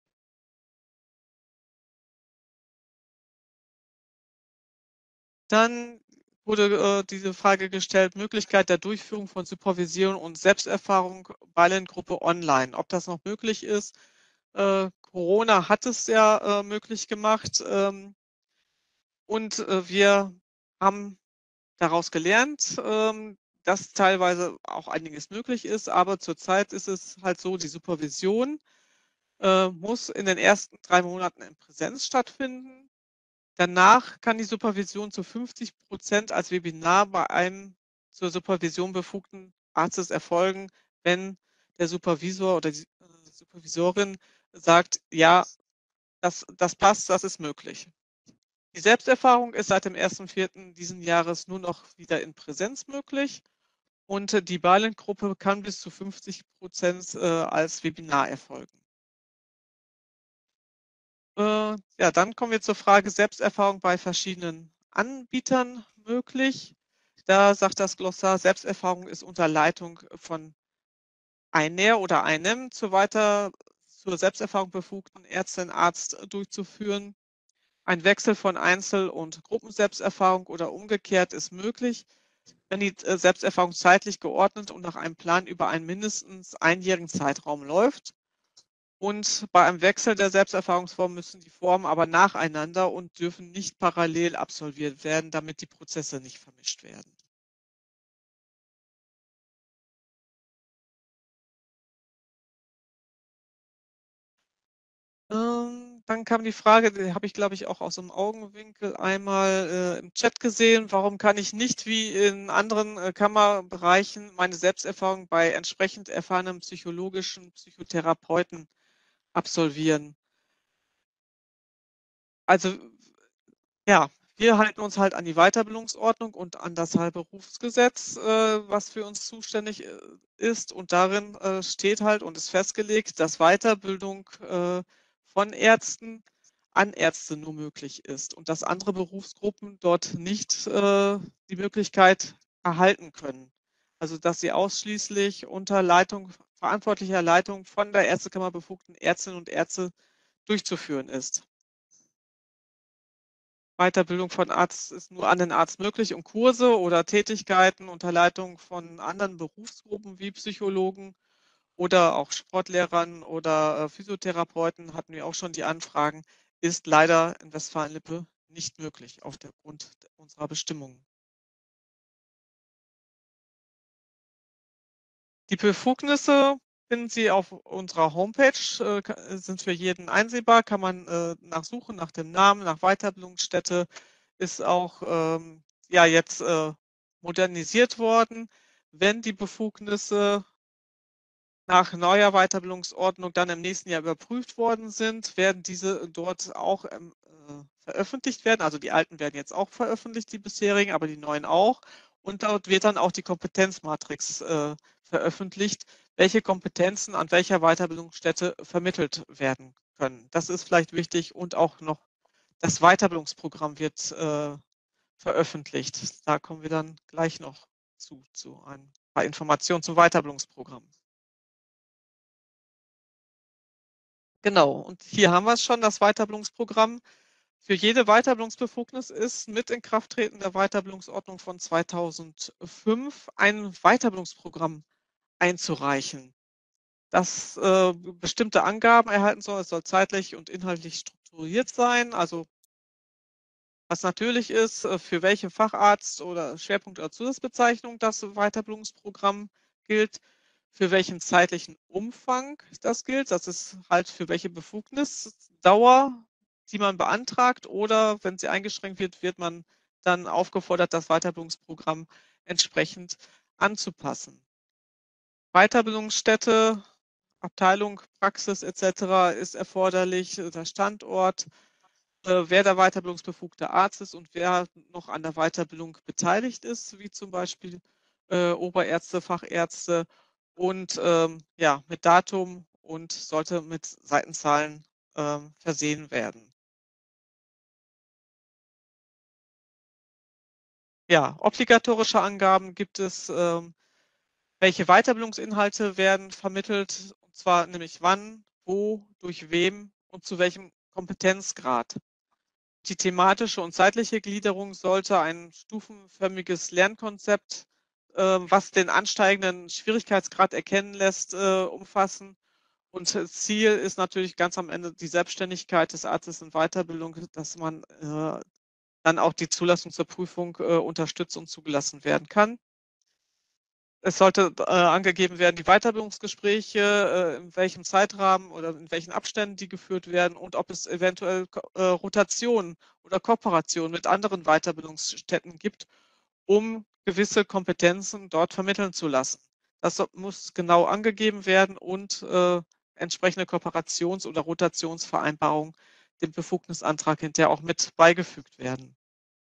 Dann wurde diese Frage gestellt, Möglichkeit der Durchführung von Supervision und Selbsterfahrung bei Lernengruppe online, ob das noch möglich ist. Corona hat es ja möglich gemacht und wir haben daraus gelernt, dass teilweise auch einiges möglich ist, aber zurzeit ist es halt so, die Supervision muss in den ersten 3 Monaten in Präsenz stattfinden. Danach kann die Supervision zu 50% als Webinar bei einem zur Supervision befugten Arztes erfolgen, wenn der Supervisor oder die Supervisorin sagt, ja, das passt, das ist möglich. Die Selbsterfahrung ist seit dem 1.4. diesen Jahres nur noch wieder in Präsenz möglich und die Balengruppe kann bis zu 50% als Webinar erfolgen. Ja, dann kommen wir zur Frage Selbsterfahrung bei verschiedenen Anbietern möglich. Da sagt das Glossar, Selbsterfahrung ist unter Leitung von einer oder einem zur Selbsterfahrung befugten Ärztin, Arzt durchzuführen. Ein Wechsel von Einzel- und Gruppenselbsterfahrung oder umgekehrt ist möglich, wenn die Selbsterfahrung zeitlich geordnet und nach einem Plan über einen mindestens einjährigen Zeitraum läuft. Und bei einem Wechsel der Selbsterfahrungsform müssen die Formen aber nacheinander und dürfen nicht parallel absolviert werden, damit die Prozesse nicht vermischt werden. Dann kam die Frage, die habe ich, glaube ich, auch aus dem Augenwinkel einmal im Chat gesehen, warum kann ich nicht wie in anderen Kammerbereichen meine Selbsterfahrung bei entsprechend erfahrenen psychologischen Psychotherapeuten absolvieren? Also ja, wir halten uns halt an die Weiterbildungsordnung und an das Heilberufsgesetz, was für uns zuständig ist. Und darin steht halt und ist festgelegt, dass Weiterbildung von Ärzten an Ärzte nur möglich ist und dass andere Berufsgruppen dort nicht die Möglichkeit erhalten können. Also dass sie ausschließlich unter verantwortlicher Leitung von der Ärztekammer befugten Ärztinnen und Ärzte durchzuführen ist. Weiterbildung von Arzt ist nur an den Arzt möglich und Kurse oder Tätigkeiten unter Leitung von anderen Berufsgruppen wie Psychologen oder auch Sportlehrern oder Physiotherapeuten, hatten wir auch schon die Anfragen, ist leider in Westfalen-Lippe nicht möglich aufgrund unserer Bestimmungen. Die Befugnisse finden Sie auf unserer Homepage, sind für jeden einsehbar, kann man nachsuchen nach dem Namen, nach Weiterbildungsstätte, ist auch ja jetzt modernisiert worden. Wenn die Befugnisse nach neuer Weiterbildungsordnung dann im nächsten Jahr überprüft worden sind, werden diese dort auch veröffentlicht werden. Also die alten werden jetzt auch veröffentlicht, die bisherigen, aber die neuen auch. Und dort wird dann auch die Kompetenzmatrix veröffentlicht, welche Kompetenzen an welcher Weiterbildungsstätte vermittelt werden können. Das ist vielleicht wichtig und auch noch das Weiterbildungsprogramm wird veröffentlicht. Da kommen wir dann gleich noch zu ein paar Informationen zum Weiterbildungsprogramm. Genau, und hier haben wir es schon, das Weiterbildungsprogramm. Für jede Weiterbildungsbefugnis ist mit Inkrafttreten der Weiterbildungsordnung von 2005 ein Weiterbildungsprogramm einzureichen, das bestimmte Angaben erhalten soll. Es soll zeitlich und inhaltlich strukturiert sein, also was natürlich ist, für welchen Facharzt oder Schwerpunkt oder Zusatzbezeichnung das Weiterbildungsprogramm gilt, für welchen zeitlichen Umfang das gilt. Das ist halt für welche Befugnisdauer, die man beantragt, oder wenn sie eingeschränkt wird, wird man dann aufgefordert, das Weiterbildungsprogramm entsprechend anzupassen. Weiterbildungsstätte, Abteilung, Praxis etc. ist erforderlich, der Standort, wer der weiterbildungsbefugte Arzt ist und wer noch an der Weiterbildung beteiligt ist, wie zum Beispiel Oberärzte, Fachärzte, und ja, mit Datum und sollte mit Seitenzahlen versehen werden. Ja, obligatorische Angaben gibt es, welche Weiterbildungsinhalte werden vermittelt, und zwar nämlich wann, wo, durch wem und zu welchem Kompetenzgrad. Die thematische und zeitliche Gliederung sollte ein stufenförmiges Lernkonzept, was den ansteigenden Schwierigkeitsgrad erkennen lässt, umfassen. Und Ziel ist natürlich ganz am Ende die Selbstständigkeit des Arztes in Weiterbildung, dass man dann auch die Zulassung zur Prüfung unterstützt und zugelassen werden kann. Es sollte angegeben werden, die Weiterbildungsgespräche, in welchem Zeitrahmen oder in welchen Abständen die geführt werden und ob es eventuell Rotationen oder Kooperationen mit anderen Weiterbildungsstätten gibt, um gewisse Kompetenzen dort vermitteln zu lassen. Das muss genau angegeben werden und entsprechende Kooperations- oder Rotationsvereinbarungen dem Befugnisantrag hinterher auch mit beigefügt werden.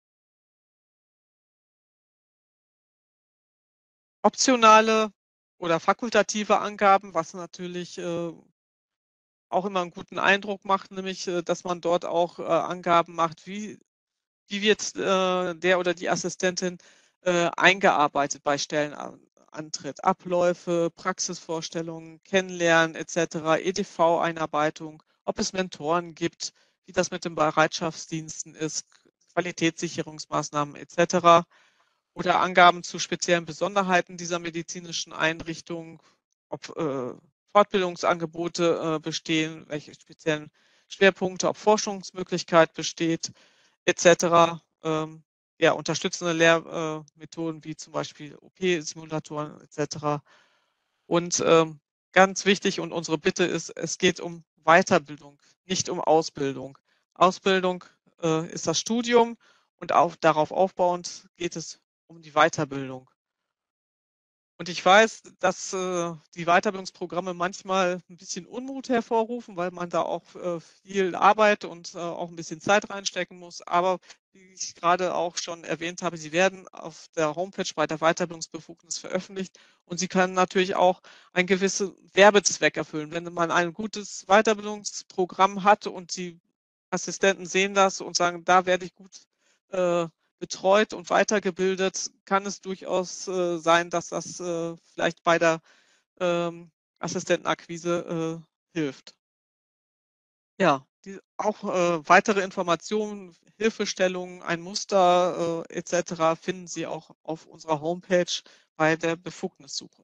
Optionale oder fakultative Angaben, was natürlich auch immer einen guten Eindruck macht, nämlich dass man dort auch Angaben macht, wie wird der oder die Assistentin eingearbeitet bei Stellenantritt, Abläufe, Praxisvorstellungen, Kennenlernen etc., EDV-Einarbeitung, ob es Mentoren gibt, wie das mit den Bereitschaftsdiensten ist, Qualitätssicherungsmaßnahmen etc. Oder Angaben zu speziellen Besonderheiten dieser medizinischen Einrichtung, ob Fortbildungsangebote bestehen, welche speziellen Schwerpunkte, ob Forschungsmöglichkeit besteht, etc. Ja, unterstützende Lehrmethoden wie zum Beispiel OP-Simulatoren etc. Und ganz wichtig und unsere Bitte ist, es geht um Weiterbildung, nicht um Ausbildung. Ausbildung ist das Studium und auch darauf aufbauend geht es um die Weiterbildung. Und ich weiß, dass die Weiterbildungsprogramme manchmal ein bisschen Unmut hervorrufen, weil man da auch viel Arbeit und auch ein bisschen Zeit reinstecken muss. Aber wie ich gerade auch schon erwähnt habe, sie werden auf der Homepage bei der Weiterbildungsbefugnis veröffentlicht und sie können natürlich auch einen gewissen Werbezweck erfüllen. Wenn man ein gutes Weiterbildungsprogramm hat und die Assistenten sehen das und sagen, da werde ich gut betreut und weitergebildet, kann es durchaus sein, dass das vielleicht bei der Assistentenakquise hilft. Ja, auch weitere Informationen, Hilfestellungen, ein Muster etc. finden Sie auch auf unserer Homepage bei der Befugnissuche.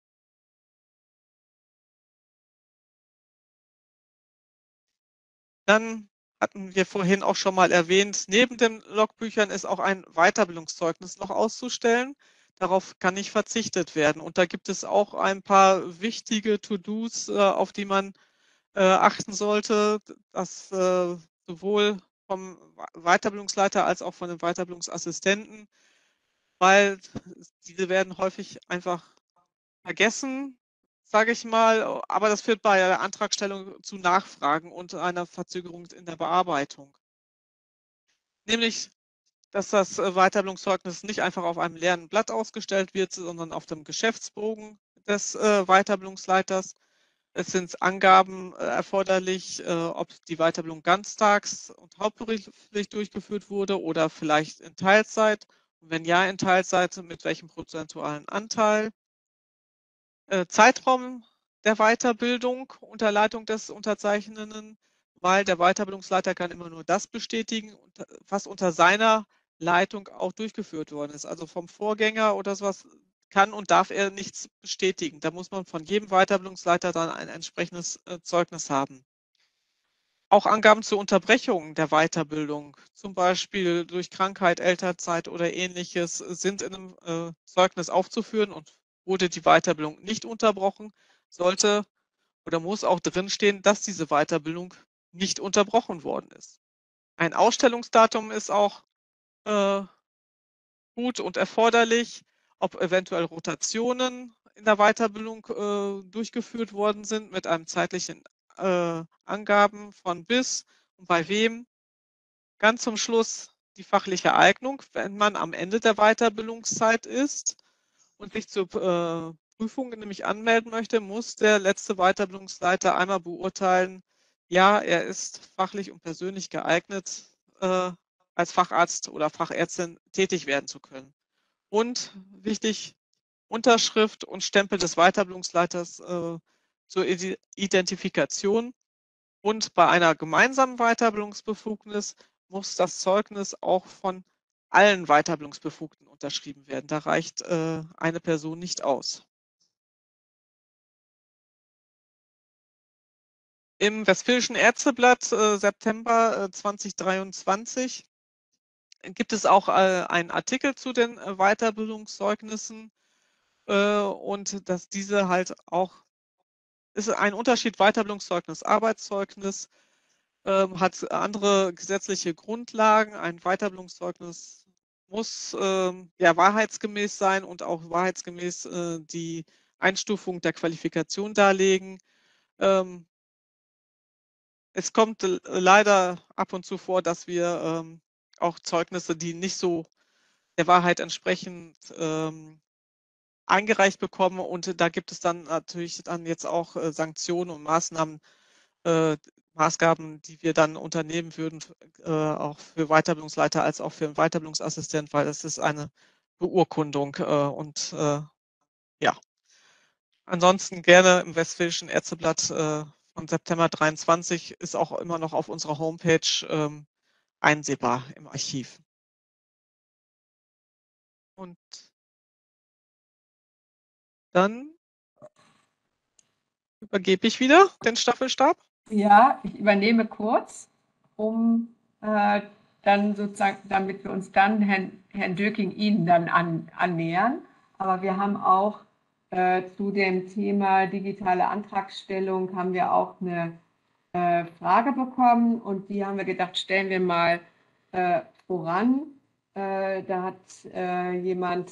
Dann hatten wir vorhin auch schon mal erwähnt, neben den Logbüchern ist auch ein Weiterbildungszeugnis noch auszustellen. Darauf kann nicht verzichtet werden. Und da gibt es auch ein paar wichtige To-Dos, auf die man achten sollte, dass sowohl vom Weiterbildungsleiter als auch von den Weiterbildungsassistenten, weil diese werden häufig einfach vergessen, sage ich mal, aber das führt bei der Antragstellung zu Nachfragen und einer Verzögerung in der Bearbeitung. Nämlich, dass das Weiterbildungszeugnis nicht einfach auf einem leeren Blatt ausgestellt wird, sondern auf dem Geschäftsbogen des Weiterbildungsleiters. Es sind Angaben erforderlich, ob die Weiterbildung ganztags und hauptberuflich durchgeführt wurde oder vielleicht in Teilzeit. Und wenn ja, in Teilzeit, mit welchem prozentualen Anteil. Zeitraum der Weiterbildung unter Leitung des Unterzeichnenden, weil der Weiterbildungsleiter kann immer nur das bestätigen, was unter seiner Leitung auch durchgeführt worden ist. Also vom Vorgänger oder sowas kann und darf er nichts bestätigen. Da muss man von jedem Weiterbildungsleiter dann ein entsprechendes Zeugnis haben. Auch Angaben zur Unterbrechung der Weiterbildung, zum Beispiel durch Krankheit, Elternzeit oder Ähnliches, sind in einem Zeugnis aufzuführen. Und wurde die Weiterbildung nicht unterbrochen, sollte oder muss auch drinstehen, dass diese Weiterbildung nicht unterbrochen worden ist. Ein Ausstellungsdatum ist auch gut und erforderlich, ob eventuell Rotationen in der Weiterbildung durchgeführt worden sind mit einem zeitlichen Angaben von bis und bei wem. Ganz zum Schluss die fachliche Eignung, wenn man am Ende der Weiterbildungszeit ist und sich zur Prüfung nämlich anmelden möchte, muss der letzte Weiterbildungsleiter einmal beurteilen, ja, er ist fachlich und persönlich geeignet, als Facharzt oder Fachärztin tätig werden zu können. Und wichtig, Unterschrift und Stempel des Weiterbildungsleiters zur Identifikation. Und bei einer gemeinsamen Weiterbildungsbefugnis muss das Zeugnis auch von allen Weiterbildungsbefugten unterschrieben werden. Da reicht eine Person nicht aus. Im Westfälischen Ärzteblatt September 2023 gibt es auch einen Artikel zu den Weiterbildungszeugnissen und dass diese halt auch, ist ein Unterschied Weiterbildungszeugnis, Arbeitszeugnis, hat andere gesetzliche Grundlagen. Ein Weiterbildungszeugnis muss ja wahrheitsgemäß sein und auch wahrheitsgemäß die Einstufung der Qualifikation darlegen. Es kommt leider ab und zu vor, dass wir auch Zeugnisse, die nicht so der Wahrheit entsprechend eingereicht bekommen, und da gibt es dann natürlich dann jetzt auch Sanktionen und Maßnahmen, Maßgaben, die wir dann unternehmen würden, auch für Weiterbildungsleiter als auch für einen Weiterbildungsassistent, weil es ist eine Beurkundung und ja. Ansonsten gerne im Westfälischen Ärzteblatt von September 23 ist auch immer noch auf unserer Homepage einsehbar im Archiv. Und dann übergebe ich wieder den Staffelstab. Ja, ich übernehme kurz, um dann sozusagen, damit wir uns dann Herrn Döking Ihnen dann annähern. Aber wir haben auch zu dem Thema digitale Antragstellung haben wir auch eine Frage bekommen, und die haben wir gedacht, stellen wir mal voran. Da hat jemand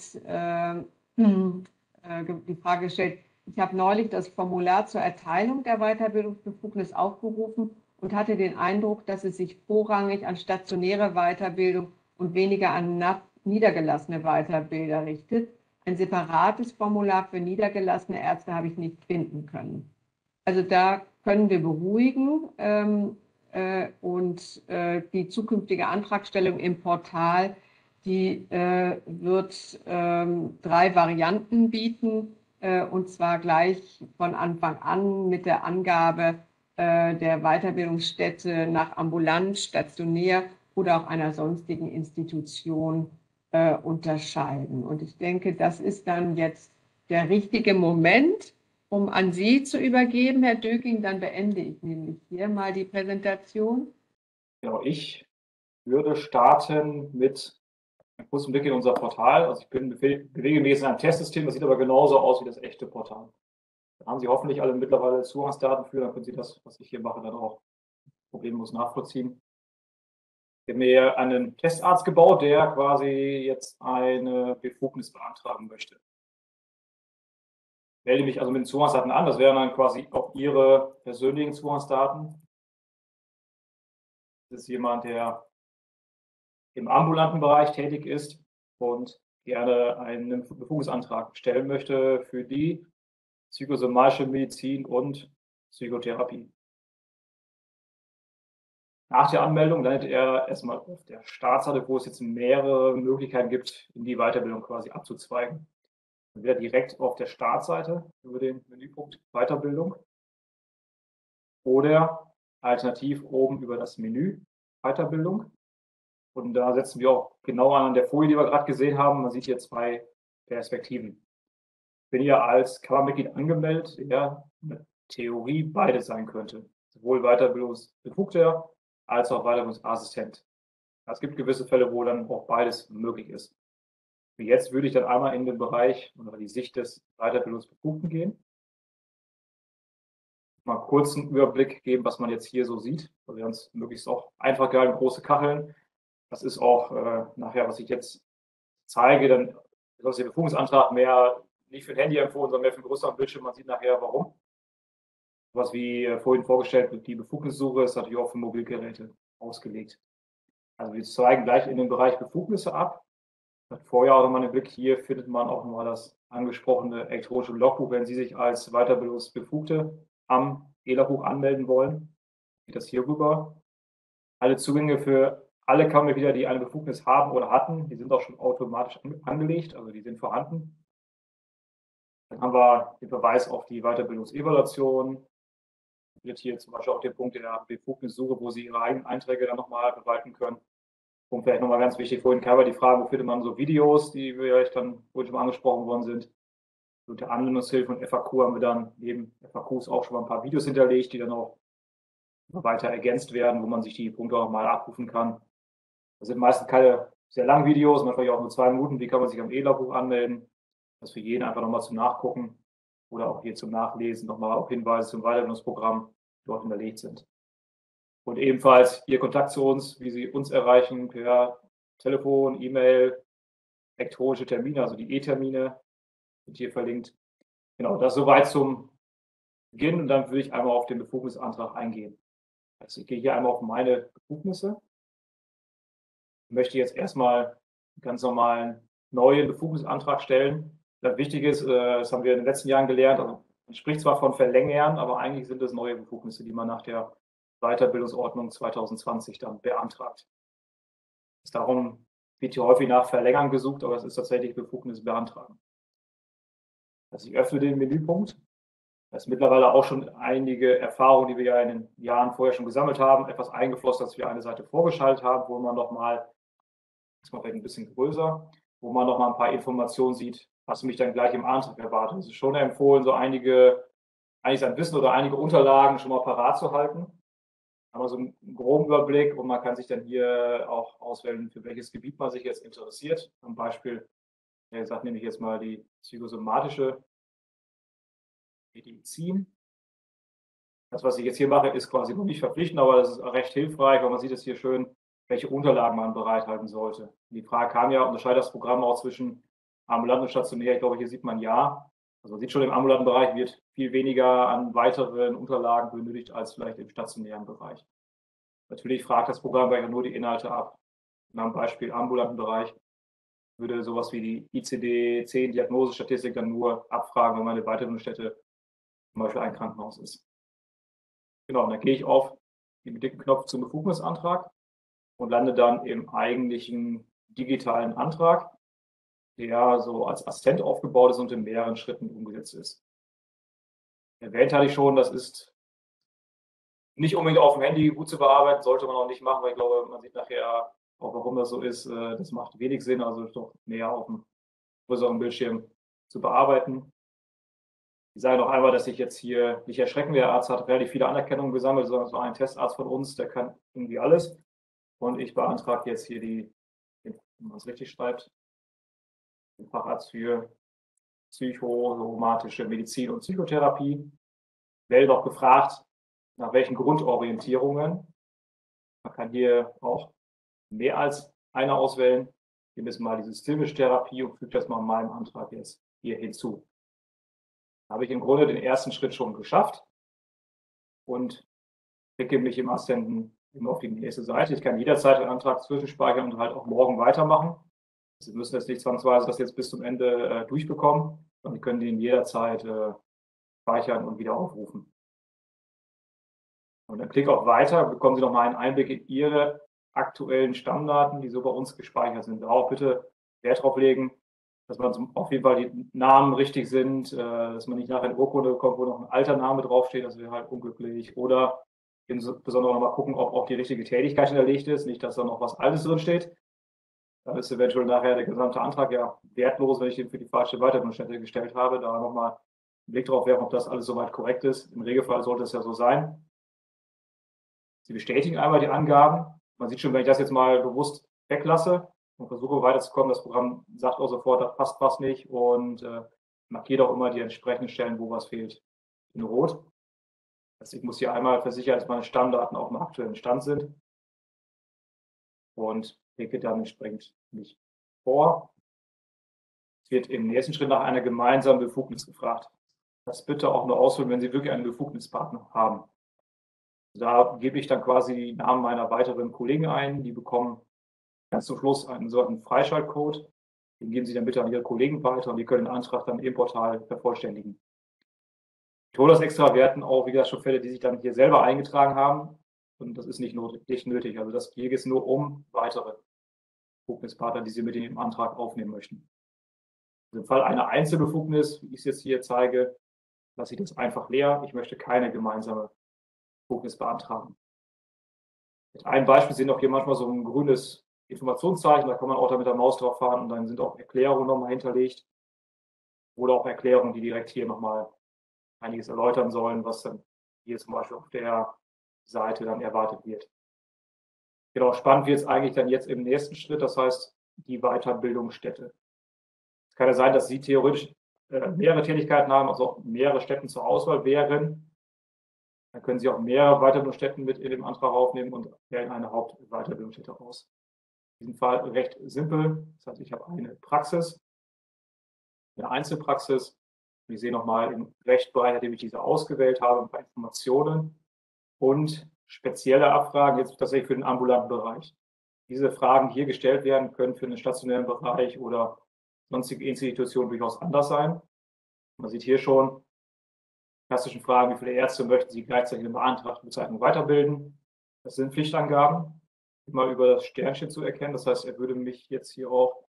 die Frage gestellt: Ich habe neulich das Formular zur Erteilung der Weiterbildungsbefugnis aufgerufen und hatte den Eindruck, dass es sich vorrangig an stationäre Weiterbildung und weniger an niedergelassene Weiterbilder richtet. Ein separates Formular für niedergelassene Ärzte habe ich nicht finden können. Also da können wir beruhigen und die zukünftige Antragstellung im Portal, die wird 3 Varianten bieten, und zwar gleich von Anfang an mit der Angabe der Weiterbildungsstätte nach ambulant, stationär oder auch einer sonstigen Institution unterscheiden. Und ich denke, das ist dann jetzt der richtige Moment, um an Sie zu übergeben, Herr Döking. Dann beende ich nämlich hier mal die Präsentation. Ja, ich würde starten mit einem kurzen Blick in unser Portal. Also ich bewege mich jetzt in einem Testsystem, das sieht aber genauso aus wie das echte Portal. Da haben Sie hoffentlich alle mittlerweile Zugangsdaten für, dann können Sie das, was ich hier mache, dann auch problemlos nachvollziehen. Wir haben hier einen Testarzt gebaut, der quasi jetzt eine Befugnis beantragen möchte. Ich melde mich also mit den Zugangsdaten an, das wären dann quasi auch Ihre persönlichen Zugangsdaten. Das ist jemand, der im ambulanten Bereich tätig ist und gerne einen Befugnisantrag stellen möchte für die psychosomatische Medizin und Psychotherapie. Nach der Anmeldung landet er erstmal auf der Startseite, wo es jetzt mehrere Möglichkeiten gibt, in die Weiterbildung quasi abzuzweigen. Entweder direkt auf der Startseite über den Menüpunkt Weiterbildung oder alternativ oben über das Menü Weiterbildung. Und da setzen wir auch genau an der Folie, die wir gerade gesehen haben. Man sieht hier zwei Perspektiven. Wenn ihr als Kammermitglied angemeldet, der in der Theorie beides sein könnte. Sowohl Weiterbildungsbefugter als auch Weiterbildungsassistent. Es gibt gewisse Fälle, wo dann auch beides möglich ist. Und jetzt würde ich dann einmal in den Bereich oder die Sicht des Weiterbildungsbefugten gehen. Mal kurz einen Überblick geben, was man jetzt hier so sieht. Also wir haben es möglichst auch einfach gehalten, große Kacheln. Das ist auch nachher, was ich jetzt zeige, dann ist der Befugungsantrag mehr nicht für ein Handy empfohlen, sondern mehr für einen größeren Bildschirm. Man sieht nachher, warum. Was wie vorhin vorgestellt, die Befugnissuche ist natürlich auch für Mobilgeräte ausgelegt. Also wir zeigen gleich in den Bereich Befugnisse ab. Vorher auch nochmal einen Blick, hier findet man auch nochmal das angesprochene elektronische Logbuch, wenn Sie sich als Weiterbildungsbefugte am E-Logbuch anmelden wollen. Geht das hier rüber. Alle Zugänge für alle Kammermitglieder, die eine Befugnis haben oder hatten, die sind auch schon automatisch angelegt, also die sind vorhanden. Dann haben wir den Verweis auf die Weiterbildungsevaluation. Wird hier zum Beispiel auch der Punkt der Befugnissuche, wo Sie Ihre eigenen Einträge dann nochmal verwalten können. Und vielleicht nochmal ganz wichtig, vorhin kam ja die Frage, wo findet man so Videos, die vielleicht dann vorhin schon mal angesprochen worden sind. Unter Anwendungshilfe und FAQ haben wir dann neben FAQs auch schon mal ein paar Videos hinterlegt, die dann auch weiter ergänzt werden, wo man sich die Punkte auch mal abrufen kann. Das sind meistens keine sehr langen Videos, manchmal auch nur 2 Minuten. Wie kann man sich am E-Logbuch anmelden? Das für jeden einfach nochmal zum Nachgucken oder auch hier zum Nachlesen nochmal auch Hinweise zum Weiterbildungsprogramm dort hinterlegt sind. Und ebenfalls Ihr Kontakt zu uns, wie Sie uns erreichen, per Telefon, E-Mail, elektronische Termine, also die E-Termine sind hier verlinkt. Genau, das soweit zum Beginn und dann würde ich einmal auf den Befugnisantrag eingehen. Also ich gehe hier einmal auf meine Befugnisse. Ich möchte jetzt erstmal einen ganz normalen neuen Befugnisantrag stellen. Das Wichtige ist, das haben wir in den letzten Jahren gelernt, also man spricht zwar von Verlängern, aber eigentlich sind es neue Befugnisse, die man nach der Weiterbildungsordnung 2020 dann beantragt. Darum wird hier häufig nach Verlängern gesucht, aber es ist tatsächlich Befugnis beantragen. Also ich öffne den Menüpunkt. Das ist mittlerweile auch schon einige Erfahrungen, die wir ja in den Jahren vorher schon gesammelt haben, etwas eingeflossen, dass wir eine Seite vorgeschaltet haben, wo man nochmal, das ist vielleicht ein bisschen größer, wo man nochmal ein paar Informationen sieht, was mich dann gleich im Antrag erwartet. Es ist schon empfohlen, so eigentlich sein Wissen oder einige Unterlagen schon mal parat zu halten. Aber so einen groben Überblick und man kann sich dann hier auch auswählen, für welches Gebiet man sich jetzt interessiert. Zum Beispiel, wie gesagt, nehme ich jetzt mal die psychosomatische Medizin. Das, was ich jetzt hier mache, ist quasi noch nicht verpflichtend, aber das ist recht hilfreich, weil man sieht es hier schön, welche Unterlagen man bereithalten sollte. Die Frage kam ja, unterscheidet das Programm auch zwischen ambulant und stationär? Ich glaube, hier sieht man ja. Also man sieht schon, im ambulanten Bereich wird viel weniger an weiteren Unterlagen benötigt als vielleicht im stationären Bereich. Natürlich fragt das Programm gleich nur die Inhalte ab. In einem Beispiel ambulanten Bereich würde sowas wie die ICD-10-Diagnosestatistik dann nur abfragen, wenn meine Weiterbildungsstätte zum Beispiel ein Krankenhaus ist. Genau, und dann gehe ich auf den dicken Knopf zum Befugnisantrag und lande dann im eigentlichen digitalen Antrag, der so als Assistent aufgebaut ist und in mehreren Schritten umgesetzt ist. Erwähnt hatte ich schon, das ist nicht unbedingt auf dem Handy gut zu bearbeiten, sollte man auch nicht machen, weil ich glaube, man sieht nachher auch, warum das so ist. Das macht wenig Sinn, also doch mehr auf einem größeren Bildschirm zu bearbeiten. Ich sage noch einmal, dass ich jetzt hier nicht erschrecken, der Arzt hat relativ viele Anerkennungen gesammelt, sondern es war ein Testarzt von uns, der kann irgendwie alles. Und ich beantrage jetzt hier wenn man es richtig schreibt, den Facharzt für psychosomatische Medizin und Psychotherapie. Werde noch gefragt, nach welchen Grundorientierungen. Man kann hier auch mehr als eine auswählen. Wir müssen mal die systemische Therapie und füge das mal in meinem Antrag jetzt hier hinzu. Da habe ich im Grunde den ersten Schritt schon geschafft und klicke mich im Assistenten immer auf die nächste Seite. Ich kann jederzeit den Antrag zwischenspeichern und halt auch morgen weitermachen. Sie müssen jetzt nicht zwangsweise das jetzt bis zum Ende durchbekommen, sondern Sie können den jederzeit speichern und wieder aufrufen. Und dann Klick auf Weiter, bekommen Sie nochmal einen Einblick in Ihre aktuellen Stammdaten, die so bei uns gespeichert sind. Darauf bitte Wert drauf legen, dass man auf jeden Fall die Namen richtig sind, dass man nicht nachher eine Urkunde bekommt, wo noch ein alter Name draufsteht, das wäre halt unglücklich. Oder insbesondere nochmal gucken, ob auch die richtige Tätigkeit hinterlegt ist, nicht, dass da noch was Altes drin steht. Dann ist eventuell nachher der gesamte Antrag ja wertlos, wenn ich den für die falsche Weiterbildungsstätte gestellt habe. Da nochmal einen Blick drauf werfen, ob das alles soweit korrekt ist. Im Regelfall sollte es ja so sein. Sie bestätigen einmal die Angaben. Man sieht schon, wenn ich das jetzt mal bewusst weglasse und versuche weiterzukommen, das Programm sagt auch sofort, das passt was nicht und markiert auch immer die entsprechenden Stellen, wo was fehlt, in Rot. Also ich muss hier einmal versichern, dass meine Stammdaten auf dem aktuellen Stand sind und klicke dann entsprechend mich vor. Es wird im nächsten Schritt nach einer gemeinsamen Befugnis gefragt. Das bitte auch nur ausfüllen, wenn Sie wirklich einen Befugnispartner haben. Da gebe ich dann quasi die Namen meiner weiteren Kollegen ein. Die bekommen ganz zum Schluss einen sogenannten Freischaltcode. Den geben Sie dann bitte an Ihre Kollegen weiter und die können den Antrag dann im Portal vervollständigen. Ich hole das extra Werten auch, wie gesagt, schon Fälle, die sich dann hier selber eingetragen haben. Und das ist nicht nötig. Also das hier geht es nur um weitere Befugnispartner, die Sie mit in Ihrem Antrag aufnehmen möchten. Im Fall einer Einzelbefugnis, wie ich es jetzt hier zeige, lasse ich das einfach leer. Ich möchte keine gemeinsame Befugnis beantragen. Mit einem Beispiel sehen auch hier manchmal so ein grünes Informationszeichen, da kann man auch da mit der Maus drauf fahren und dann sind auch Erklärungen nochmal hinterlegt oder auch Erklärungen, die direkt hier nochmal einiges erläutern sollen, was dann hier zum Beispiel auf der Seite dann erwartet wird. Genau, spannend wird es eigentlich dann jetzt im nächsten Schritt, das heißt die Weiterbildungsstätte. Es kann ja sein, dass Sie theoretisch mehrere Tätigkeiten haben, also auch mehrere Stätten zur Auswahl wären. Dann können Sie auch mehrere Weiterbildungsstätten mit in den Antrag aufnehmen und wählen eine Hauptweiterbildungsstätte aus. In diesem Fall recht simpel. Das heißt, ich habe eine Praxis, eine Einzelpraxis. Ich sehe nochmal im Rechtbereich, nachdem ich diese ausgewählt habe, ein paar Informationen und spezielle Abfragen jetzt tatsächlich für den ambulanten Bereich. Diese Fragen, die hier gestellt werden, können für den stationären Bereich oder sonstige Institutionen durchaus anders sein. Man sieht hier schon klassischen Fragen, wie viele Ärzte möchten Sie gleichzeitig in der beantragten Bezeichnung weiterbilden? Das sind Pflichtangaben, immer über das Sternchen zu erkennen. Das heißt, er würde mich jetzt hier auch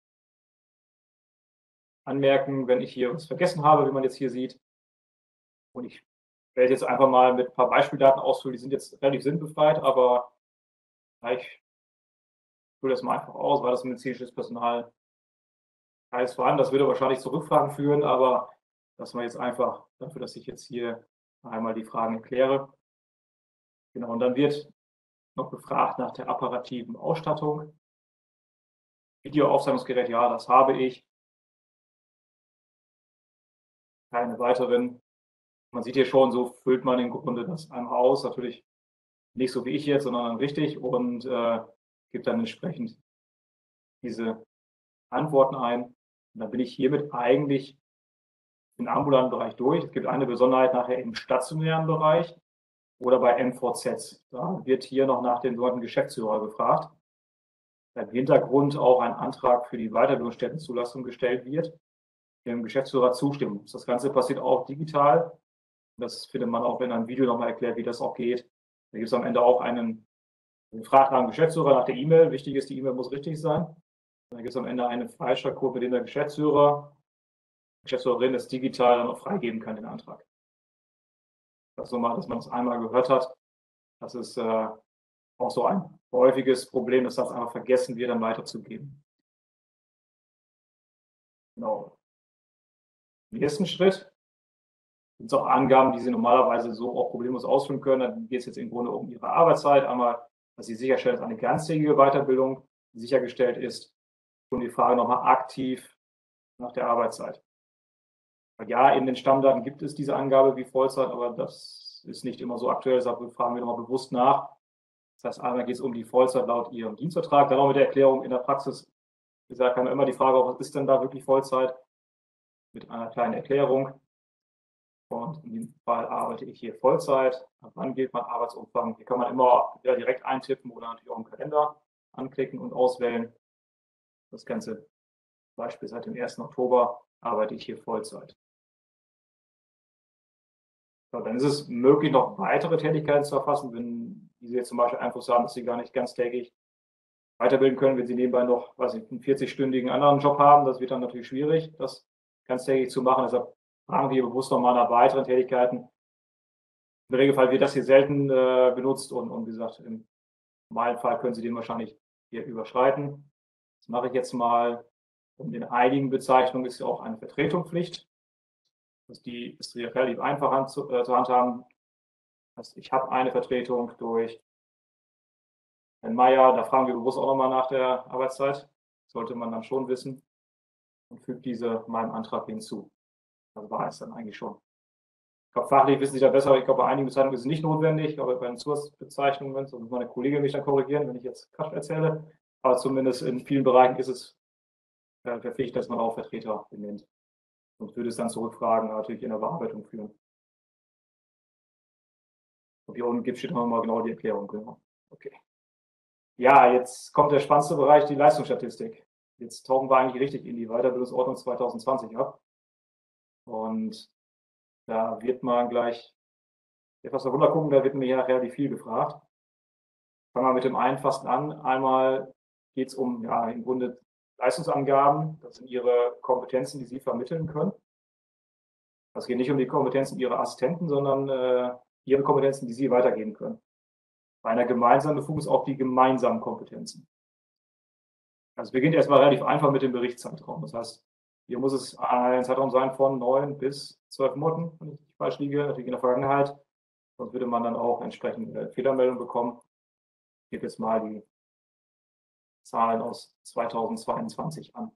anmerken, wenn ich hier was vergessen habe, wie man jetzt hier sieht. Und ich werde jetzt einfach mal mit ein paar Beispieldaten ausfüllen. Die sind jetzt relativ sinnbefreit, aber ich fülle das mal einfach aus, weil das medizinisches Personal teils vorhanden. Das würde wahrscheinlich zu Rückfragen führen, aber das war jetzt einfach dafür, dass ich jetzt hier einmal die Fragen erkläre. Genau, und dann wird noch gefragt nach der apparativen Ausstattung. Videoaufzeichnungsgerät, ja, das habe ich. Keine weiteren. Man sieht hier schon, so füllt man im Grunde das einmal aus. Natürlich nicht so wie ich jetzt, sondern richtig und gibt dann entsprechend diese Antworten ein. Und dann bin ich hiermit eigentlich im ambulanten Bereich durch. Es gibt eine Besonderheit nachher im stationären Bereich oder bei MVZs. Da wird hier noch nach dem sogenannten Geschäftsführer gefragt. Im Hintergrund auch ein Antrag für die Weiterbildungsstättenzulassung gestellt wird, dem Geschäftsführer zustimmen. Das Ganze passiert auch digital. Das findet man auch in einem Video nochmal erklärt, wie das auch geht. Da gibt es am Ende auch einen Frage nach dem Geschäftsführer nach der E-Mail. Wichtig ist, die E-Mail muss richtig sein. Dann gibt es am Ende einen Freischaltcode, mit dem der Geschäftsführerin das digital dann auch freigeben kann, den Antrag. Das so mal, dass man das einmal gehört hat. Das ist auch so ein häufiges Problem, dass das einfach vergessen wird, dann weiterzugeben. Genau. Im ersten Schritt sind es auch Angaben, die Sie normalerweise so auch problemlos ausfüllen können. Dann geht es jetzt im Grunde um Ihre Arbeitszeit. Einmal, dass Sie sicherstellen, dass eine ganztägige Weiterbildung sichergestellt ist. Und die Frage nochmal aktiv nach der Arbeitszeit. Ja, in den Stammdaten gibt es diese Angabe wie Vollzeit, aber das ist nicht immer so aktuell. Deshalb fragen wir nochmal bewusst nach. Das heißt, einmal geht es um die Vollzeit laut Ihrem Dienstvertrag. Dann auch mit der Erklärung in der Praxis. Wie gesagt, kann man immer die Frage, was ist denn da wirklich Vollzeit? Mit einer kleinen Erklärung. Und in diesem Fall arbeite ich hier Vollzeit. Ab wann gilt mein Arbeitsumfang? Hier kann man immer wieder direkt eintippen oder natürlich auch im Kalender anklicken und auswählen. Das ganze Beispiel seit dem 1. Oktober arbeite ich hier Vollzeit. So, dann ist es möglich, noch weitere Tätigkeiten zu erfassen, wenn diese jetzt zum Beispiel Einfluss haben, dass sie gar nicht ganztägig weiterbilden können, wenn sie nebenbei noch, weiß ich, einen 40-stündigen anderen Job haben. Das wird dann natürlich schwierig, das ganztägig zu machen. Deshalb fragen wir bewusst nochmal nach weiteren Tätigkeiten. Im Regelfall wird das hier selten benutzt und wie gesagt, im normalen Fall können Sie den wahrscheinlich hier überschreiten. Das mache ich jetzt mal. Und in einigen Bezeichnungen ist ja auch eine Vertretungspflicht. Die ist hier relativ einfach zu handhaben. Also ich habe eine Vertretung durch Herrn Meier, da fragen wir bewusst auch nochmal nach der Arbeitszeit. Sollte man dann schon wissen. Und fügt diese meinem Antrag hinzu. Das war es dann eigentlich schon. Ich glaube, fachlich wissen Sie da besser, ich glaube, bei einigen Bezeichnungen ist es nicht notwendig, aber bei den Zusatzbezeichnungen, so muss meine Kollegin mich dann korrigieren, wenn ich jetzt Quatsch erzähle. Aber zumindest in vielen Bereichen ist es verpflichtend, dass man auch Vertreter benennt. Und würde es dann zu Rückfragen natürlich in der Bearbeitung führen. Und hier unten steht nochmal genau die Erklärung. Genau. Okay. Ja, jetzt kommt der spannendste Bereich, die Leistungsstatistik. Jetzt tauchen wir eigentlich richtig in die Weiterbildungsordnung 2020 ab. Und da wird man gleich etwas darunter gucken, da wird mir nachher relativ viel gefragt. Fangen wir mit dem Einfachsten an. Einmal geht es um ja, im Grunde Leistungsangaben. Das sind Ihre Kompetenzen, die Sie vermitteln können. Es geht nicht um die Kompetenzen Ihrer Assistenten, sondern Ihre Kompetenzen, die Sie weitergeben können. Bei einer gemeinsamen Befugnis auch die gemeinsamen Kompetenzen. Also es beginnt erstmal relativ einfach mit dem Berichtszeitraum. Das heißt, hier muss es ein Zeitraum sein von 9 bis 12 Monaten, wenn ich nicht falsch liege, natürlich in der Vergangenheit. Sonst würde man dann auch entsprechende Fehlermeldungen bekommen. Ich gebe jetzt mal die Zahlen aus 2022 an.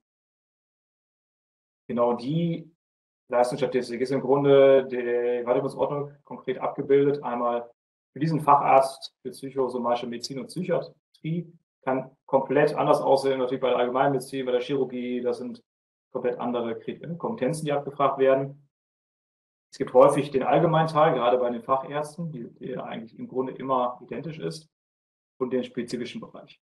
Genau die Leistungsstatistik ist im Grunde die Weiterbildungsordnung konkret abgebildet. Einmal für diesen Facharzt für psychosomatische Medizin und Psychiatrie kann komplett anders aussehen, natürlich bei der Allgemeinmedizin, bei der Chirurgie. Das sind komplett andere Kompetenzen, die abgefragt werden. Es gibt häufig den allgemeinen Teil, gerade bei den Fachärzten, der eigentlich im Grunde immer identisch ist, und den spezifischen Bereich.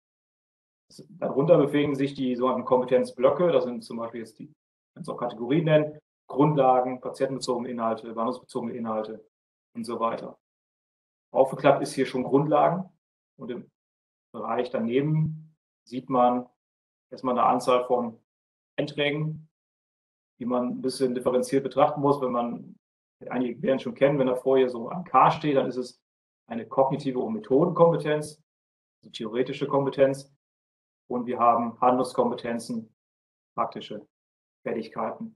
Darunter bewegen sich die sogenannten Kompetenzblöcke. Das sind zum Beispiel jetzt die, kann es auch Kategorien nennen, Grundlagen, patientenbezogene Inhalte, behandlungsbezogene Inhalte und so weiter. Aufgeklappt ist hier schon Grundlagen und im Bereich daneben sieht man erstmal eine Anzahl von Einträgen, die man ein bisschen differenziert betrachten muss. Wenn man, einige werden schon kennen, wenn da vorher so ein K steht, dann ist es eine kognitive und Methodenkompetenz, also theoretische Kompetenz. Und wir haben Handlungskompetenzen, praktische Fertigkeiten.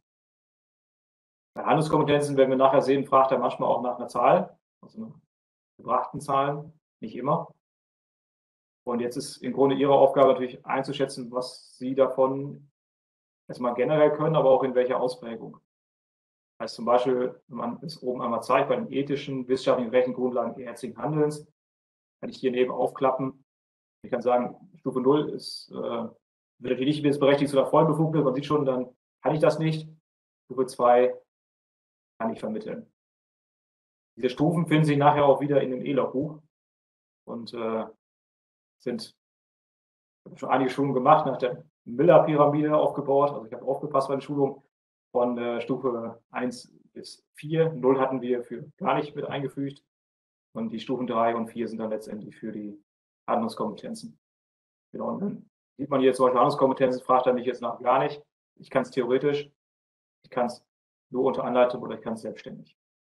Bei Handlungskompetenzen, werden wir nachher sehen, fragt er manchmal auch nach einer Zahl, also einer gebrachten Zahl, nicht immer. Und jetzt ist im Grunde Ihre Aufgabe natürlich einzuschätzen, was Sie davon erstmal generell können, aber auch in welcher Ausprägung. Das heißt zum Beispiel, wenn man es oben einmal zeigt, bei den ethischen, wissenschaftlichen Rechengrundlagen ärztlichen Handelns, kann ich hier neben aufklappen. Ich kann sagen, Stufe 0 ist wird natürlich nicht berechtigt zu der Vollbefugnis. Man sieht schon, dann kann ich das nicht. Stufe 2 kann ich vermitteln. Diese Stufen finden sich nachher auch wieder in dem E-Logbuch und sind, ich habe schon einige Schulungen gemacht, nach der Miller-Pyramide aufgebaut. Also ich habe aufgepasst bei den Schulungen von Stufe 1 bis 4. 0 hatten wir für gar nicht mit eingefügt. Und die Stufen 3 und 4 sind dann letztendlich für die Handlungskompetenzen. Genau, und dann sieht man hier zum Beispiel Handlungskompetenzen, fragt er mich jetzt nach gar nicht. Ich kann es theoretisch, ich kann es nur unter Anleitung oder ich kann es selbstständig.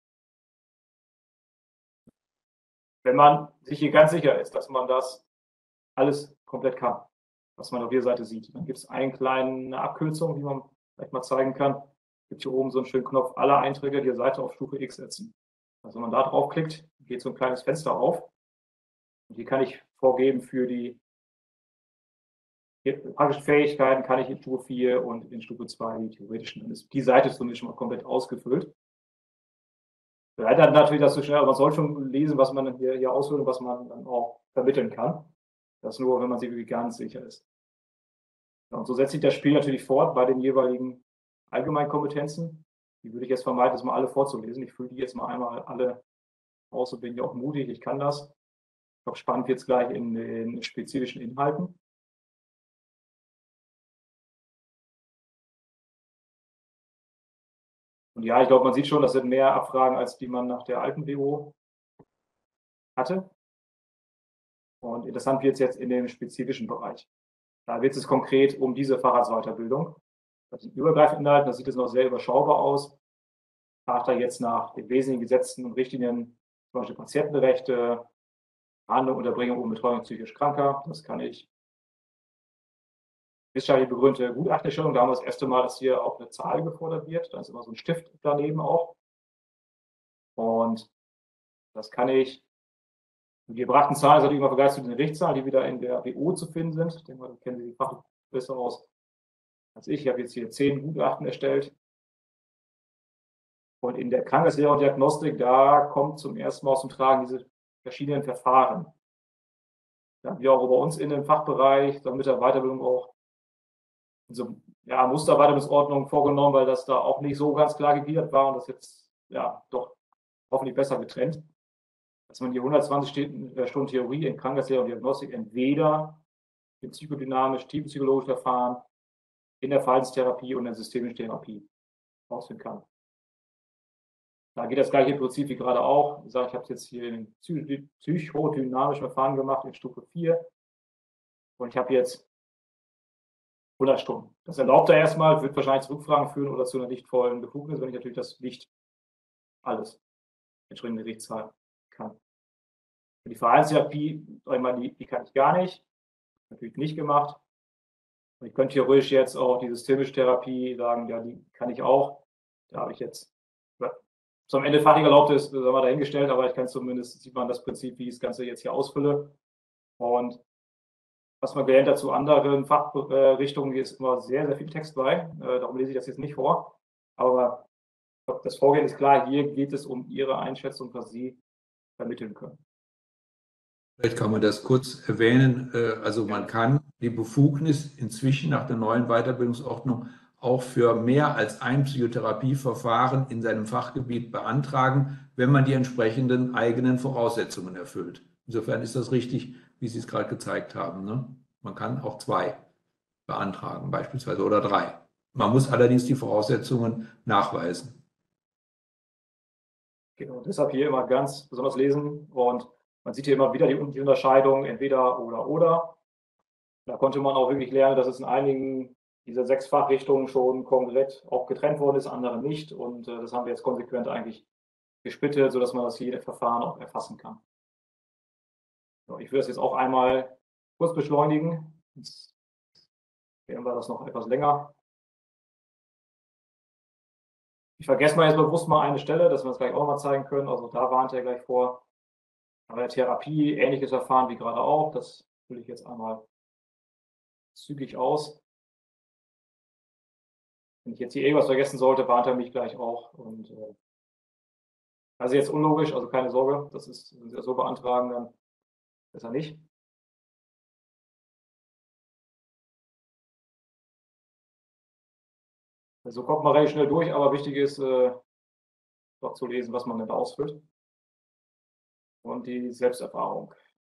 Wenn man sich hier ganz sicher ist, dass man das alles komplett kann, was man auf der Seite sieht, dann gibt es eine kleine Abkürzung, die man vielleicht mal zeigen kann. Es gibt hier oben so einen schönen Knopf, alle Einträge der Seite auf Stufe X setzen. Also wenn man da draufklickt, geht so ein kleines Fenster auf. Und hier kann ich vorgeben für die praktischen Fähigkeiten kann ich in Stufe 4 und in Stufe 2 die theoretischen. Dann ist die Seite ist zumindest schon mal komplett ausgefüllt. Leider natürlich das so schnell, aber man soll schon lesen, was man hier ausfüllt und was man dann auch vermitteln kann. Das nur, wenn man sich wirklich ganz sicher ist. Ja, und so setzt sich das Spiel natürlich fort bei den jeweiligen Allgemeinkompetenzen. Die würde ich jetzt vermeiden, das mal alle vorzulesen. Ich fülle die jetzt mal einmal alle aus und bin ja auch mutig, ich kann das. Ich glaube, spannend wird es gleich in den spezifischen Inhalten. Und ja, ich glaube, man sieht schon, das sind mehr Abfragen, als die man nach der alten WO hatte. Und interessant wird es jetzt in dem spezifischen Bereich. Da wird es konkret um diese Facharztweiterbildung. Das sind übergreifende Inhalte, das sieht jetzt noch sehr überschaubar aus. Fragt da jetzt nach den wesentlichen Gesetzen und Richtlinien, zum Beispiel Patientenrechte, Behandlung, Unterbringung und Betreuung psychisch Kranker. Das kann ich. Wissenschaftlich begründete Gutachterstellung, da haben wir das erste Mal, dass hier auch eine Zahl gefordert wird. Da ist immer so ein Stift daneben auch. Und das kann ich. Die gebrachten Zahlen sind immer vergleichbar zu den Richtzahlen, die wieder in der WO zu finden sind. Ich denke mal, da kennen Sie die Fach besser aus als ich. Ich habe jetzt hier 10 Gutachten erstellt. Und in der Krankheitslehre und Diagnostik, da kommt zum ersten Mal zum Tragen diese verschiedenen Verfahren. Da haben wir auch bei uns in dem Fachbereich, dann mit der Weiterbildung auch so, ja, Musterweiterbildungsordnung vorgenommen, weil das da auch nicht so ganz klar gegliedert war und das jetzt ja doch hoffentlich besser getrennt. Dass man die 120 Stunden Theorie in Krankheitslehre und Diagnostik entweder in psychodynamisch, tiefenpsychologischen Verfahren, in der Verhaltenstherapie und in der systemischen Therapie ausführen kann. Da geht das gleiche Prinzip wie gerade auch. Ich sage, ich habe es jetzt hier in psychodynamischen Verfahren gemacht, in Stufe 4. Und ich habe jetzt 100 Stunden. Das erlaubt er erstmal, wird wahrscheinlich zu Rückfragen führen oder zu einer nicht vollen Befugnis, wenn ich natürlich das nicht alles entsprechend Gerichtszahl kann. Für die Verhaltenstherapie, die kann ich gar nicht. Natürlich nicht gemacht. Und ich könnte theoretisch jetzt auch die systemische Therapie sagen, ja, die kann ich auch. Da habe ich jetzt, was am Ende fachlich erlaubt ist, sagen wir dahingestellt, aber ich kann zumindest, sieht man das Prinzip, wie ich das Ganze jetzt hier ausfülle. Und was man gelernt hat zu anderen Fachrichtungen, hier ist immer sehr, sehr viel Text bei. Darum lese ich das jetzt nicht vor. Aber das Vorgehen ist klar, hier geht es um Ihre Einschätzung, was Sie vermitteln können. Vielleicht kann man das kurz erwähnen. Also man kann die Befugnis inzwischen nach der neuen Weiterbildungsordnung auch für mehr als ein Psychotherapieverfahren in seinem Fachgebiet beantragen, wenn man die entsprechenden eigenen Voraussetzungen erfüllt. Insofern ist das richtig, wie Sie es gerade gezeigt haben, ne? Man kann auch 2 beantragen beispielsweise oder 3. Man muss allerdings die Voraussetzungen nachweisen. Genau, deshalb hier immer ganz besonders lesen und man sieht hier immer wieder die Unterscheidung entweder oder. Da konnte man auch wirklich lernen, dass es in einigen dieser 6 Fachrichtungen schon konkret auch getrennt worden ist, andere nicht. Und das haben wir jetzt konsequent eigentlich gesplittet, sodass man das jede Verfahren auch erfassen kann. So, ich will das jetzt auch einmal kurz beschleunigen. Jetzt werden wir das noch etwas länger. Ich vergesse mal jetzt bewusst mal eine Stelle, dass wir das gleich auch mal zeigen können. Also da warnt er gleich vor. Aber der Therapie, ähnliches Verfahren wie gerade auch. Das fülle ich jetzt einmal zügig aus. Wenn ich jetzt hier irgendwas vergessen sollte, warnt er mich gleich auch. Und also jetzt unlogisch, also keine Sorge, das ist, wenn Sie das so beantragen, dann besser nicht. So kommt man recht schnell durch, aber wichtig ist, doch zu lesen, was man denn da ausfüllt. Und die Selbsterfahrung.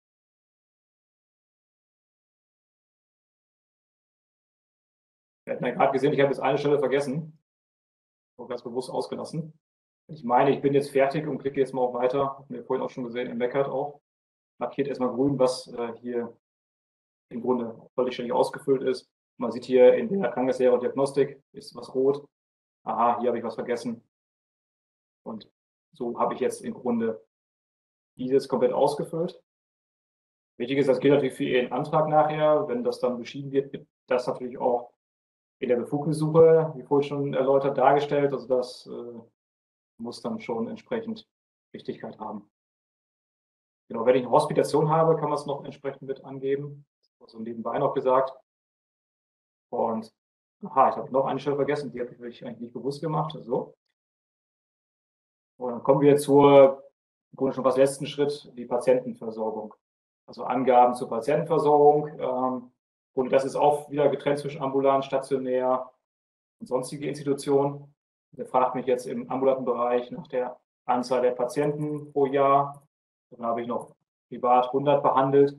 Wir hatten ja gerade gesehen, ich habe jetzt eine Stelle vergessen. Ganz bewusst ausgelassen. Ich meine, ich bin jetzt fertig und klicke jetzt mal auf Weiter. Haben wir vorhin auch schon gesehen, im Meckert auch. Markiert erstmal grün, was hier im Grunde vollständig ausgefüllt ist. Man sieht hier in der Krankheitslehre und Diagnostik ist was rot. Aha, hier habe ich was vergessen. Und so habe ich jetzt im Grunde dieses komplett ausgefüllt. Wichtig ist, das gilt natürlich für Ihren Antrag nachher. Wenn das dann beschieden wird, wird das natürlich auch in der Befugnissuche, wie vorhin schon erläutert, dargestellt. Also das muss dann schon entsprechend Wichtigkeit haben. Genau, wenn ich eine Hospitation habe, kann man es noch entsprechend mit angeben. Also nebenbei noch gesagt. Und aha, ich habe noch eine Stelle vergessen, die habe ich eigentlich nicht bewusst gemacht. Also. Und dann kommen wir zur im Grunde schon fast letzten Schritt, die Patientenversorgung. Also Angaben zur Patientenversorgung. Und das ist auch wieder getrennt zwischen ambulant, stationär und sonstige Institutionen. Der fragt mich jetzt im ambulanten Bereich nach der Anzahl der Patienten pro Jahr. Dann habe ich noch privat 100 behandelt.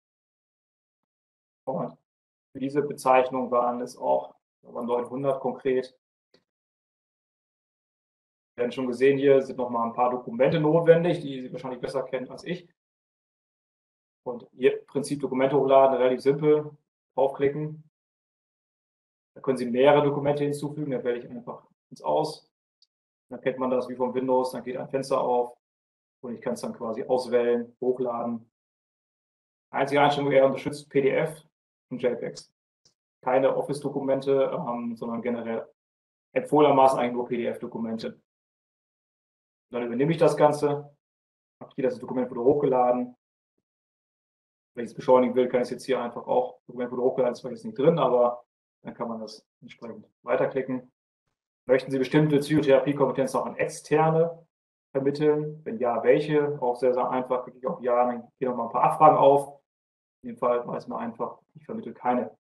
Und für diese Bezeichnung waren es auch 900 konkret. Wir haben schon gesehen, hier sind noch mal ein paar Dokumente notwendig, die Sie wahrscheinlich besser kennen als ich. Und hier im Prinzip Dokumente hochladen, relativ simpel. Draufklicken. Da können Sie mehrere Dokumente hinzufügen. Dann wähle ich einfach ins Aus. Dann kennt man das wie von Windows. Dann geht ein Fenster auf und ich kann es dann quasi auswählen, hochladen. Einzige Einstellung, er unterstützt PDF und JPEGs. Keine Office-Dokumente, sondern generell empfohlenermaßen eigentlich nur PDF-Dokumente. Dann übernehme ich das Ganze. Habe hier das Dokument wurde hochgeladen. Wenn ich es beschleunigen will, kann ich es jetzt hier einfach auch, Dokument wurde hochgeladen, ist zwar jetzt nicht drin, aber dann kann man das entsprechend weiterklicken. Möchten Sie bestimmte Psychotherapiekompetenzen auch an Externe vermitteln? Wenn ja, welche? Auch sehr, sehr einfach. Klicke ich auf Ja, dann gehen noch mal ein paar Abfragen auf. In dem Fall weiß man einfach, ich vermittle keine.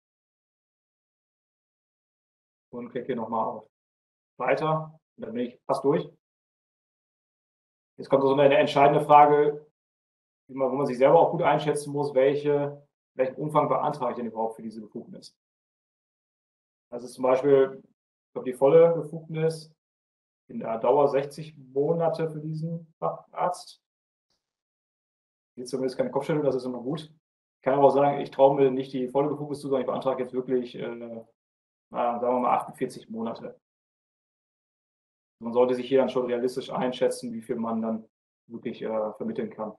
Und klicke hier nochmal auf Weiter. Und dann bin ich fast durch. Jetzt kommt so eine entscheidende Frage, wo man sich selber auch gut einschätzen muss, welchen Umfang beantrage ich denn überhaupt für diese Befugnis. Das ist zum Beispiel, ich glaube, die volle Befugnis in der Dauer 60 Monate für diesen Facharzt. Hier zumindest keine Kopfschütteln, das ist immer gut. Ich kann aber auch sagen, ich traue mir nicht die volle Befugnis zu, sondern ich beantrage jetzt wirklich, sagen wir mal, 48 Monate. Man sollte sich hier dann schon realistisch einschätzen, wie viel man dann wirklich vermitteln kann.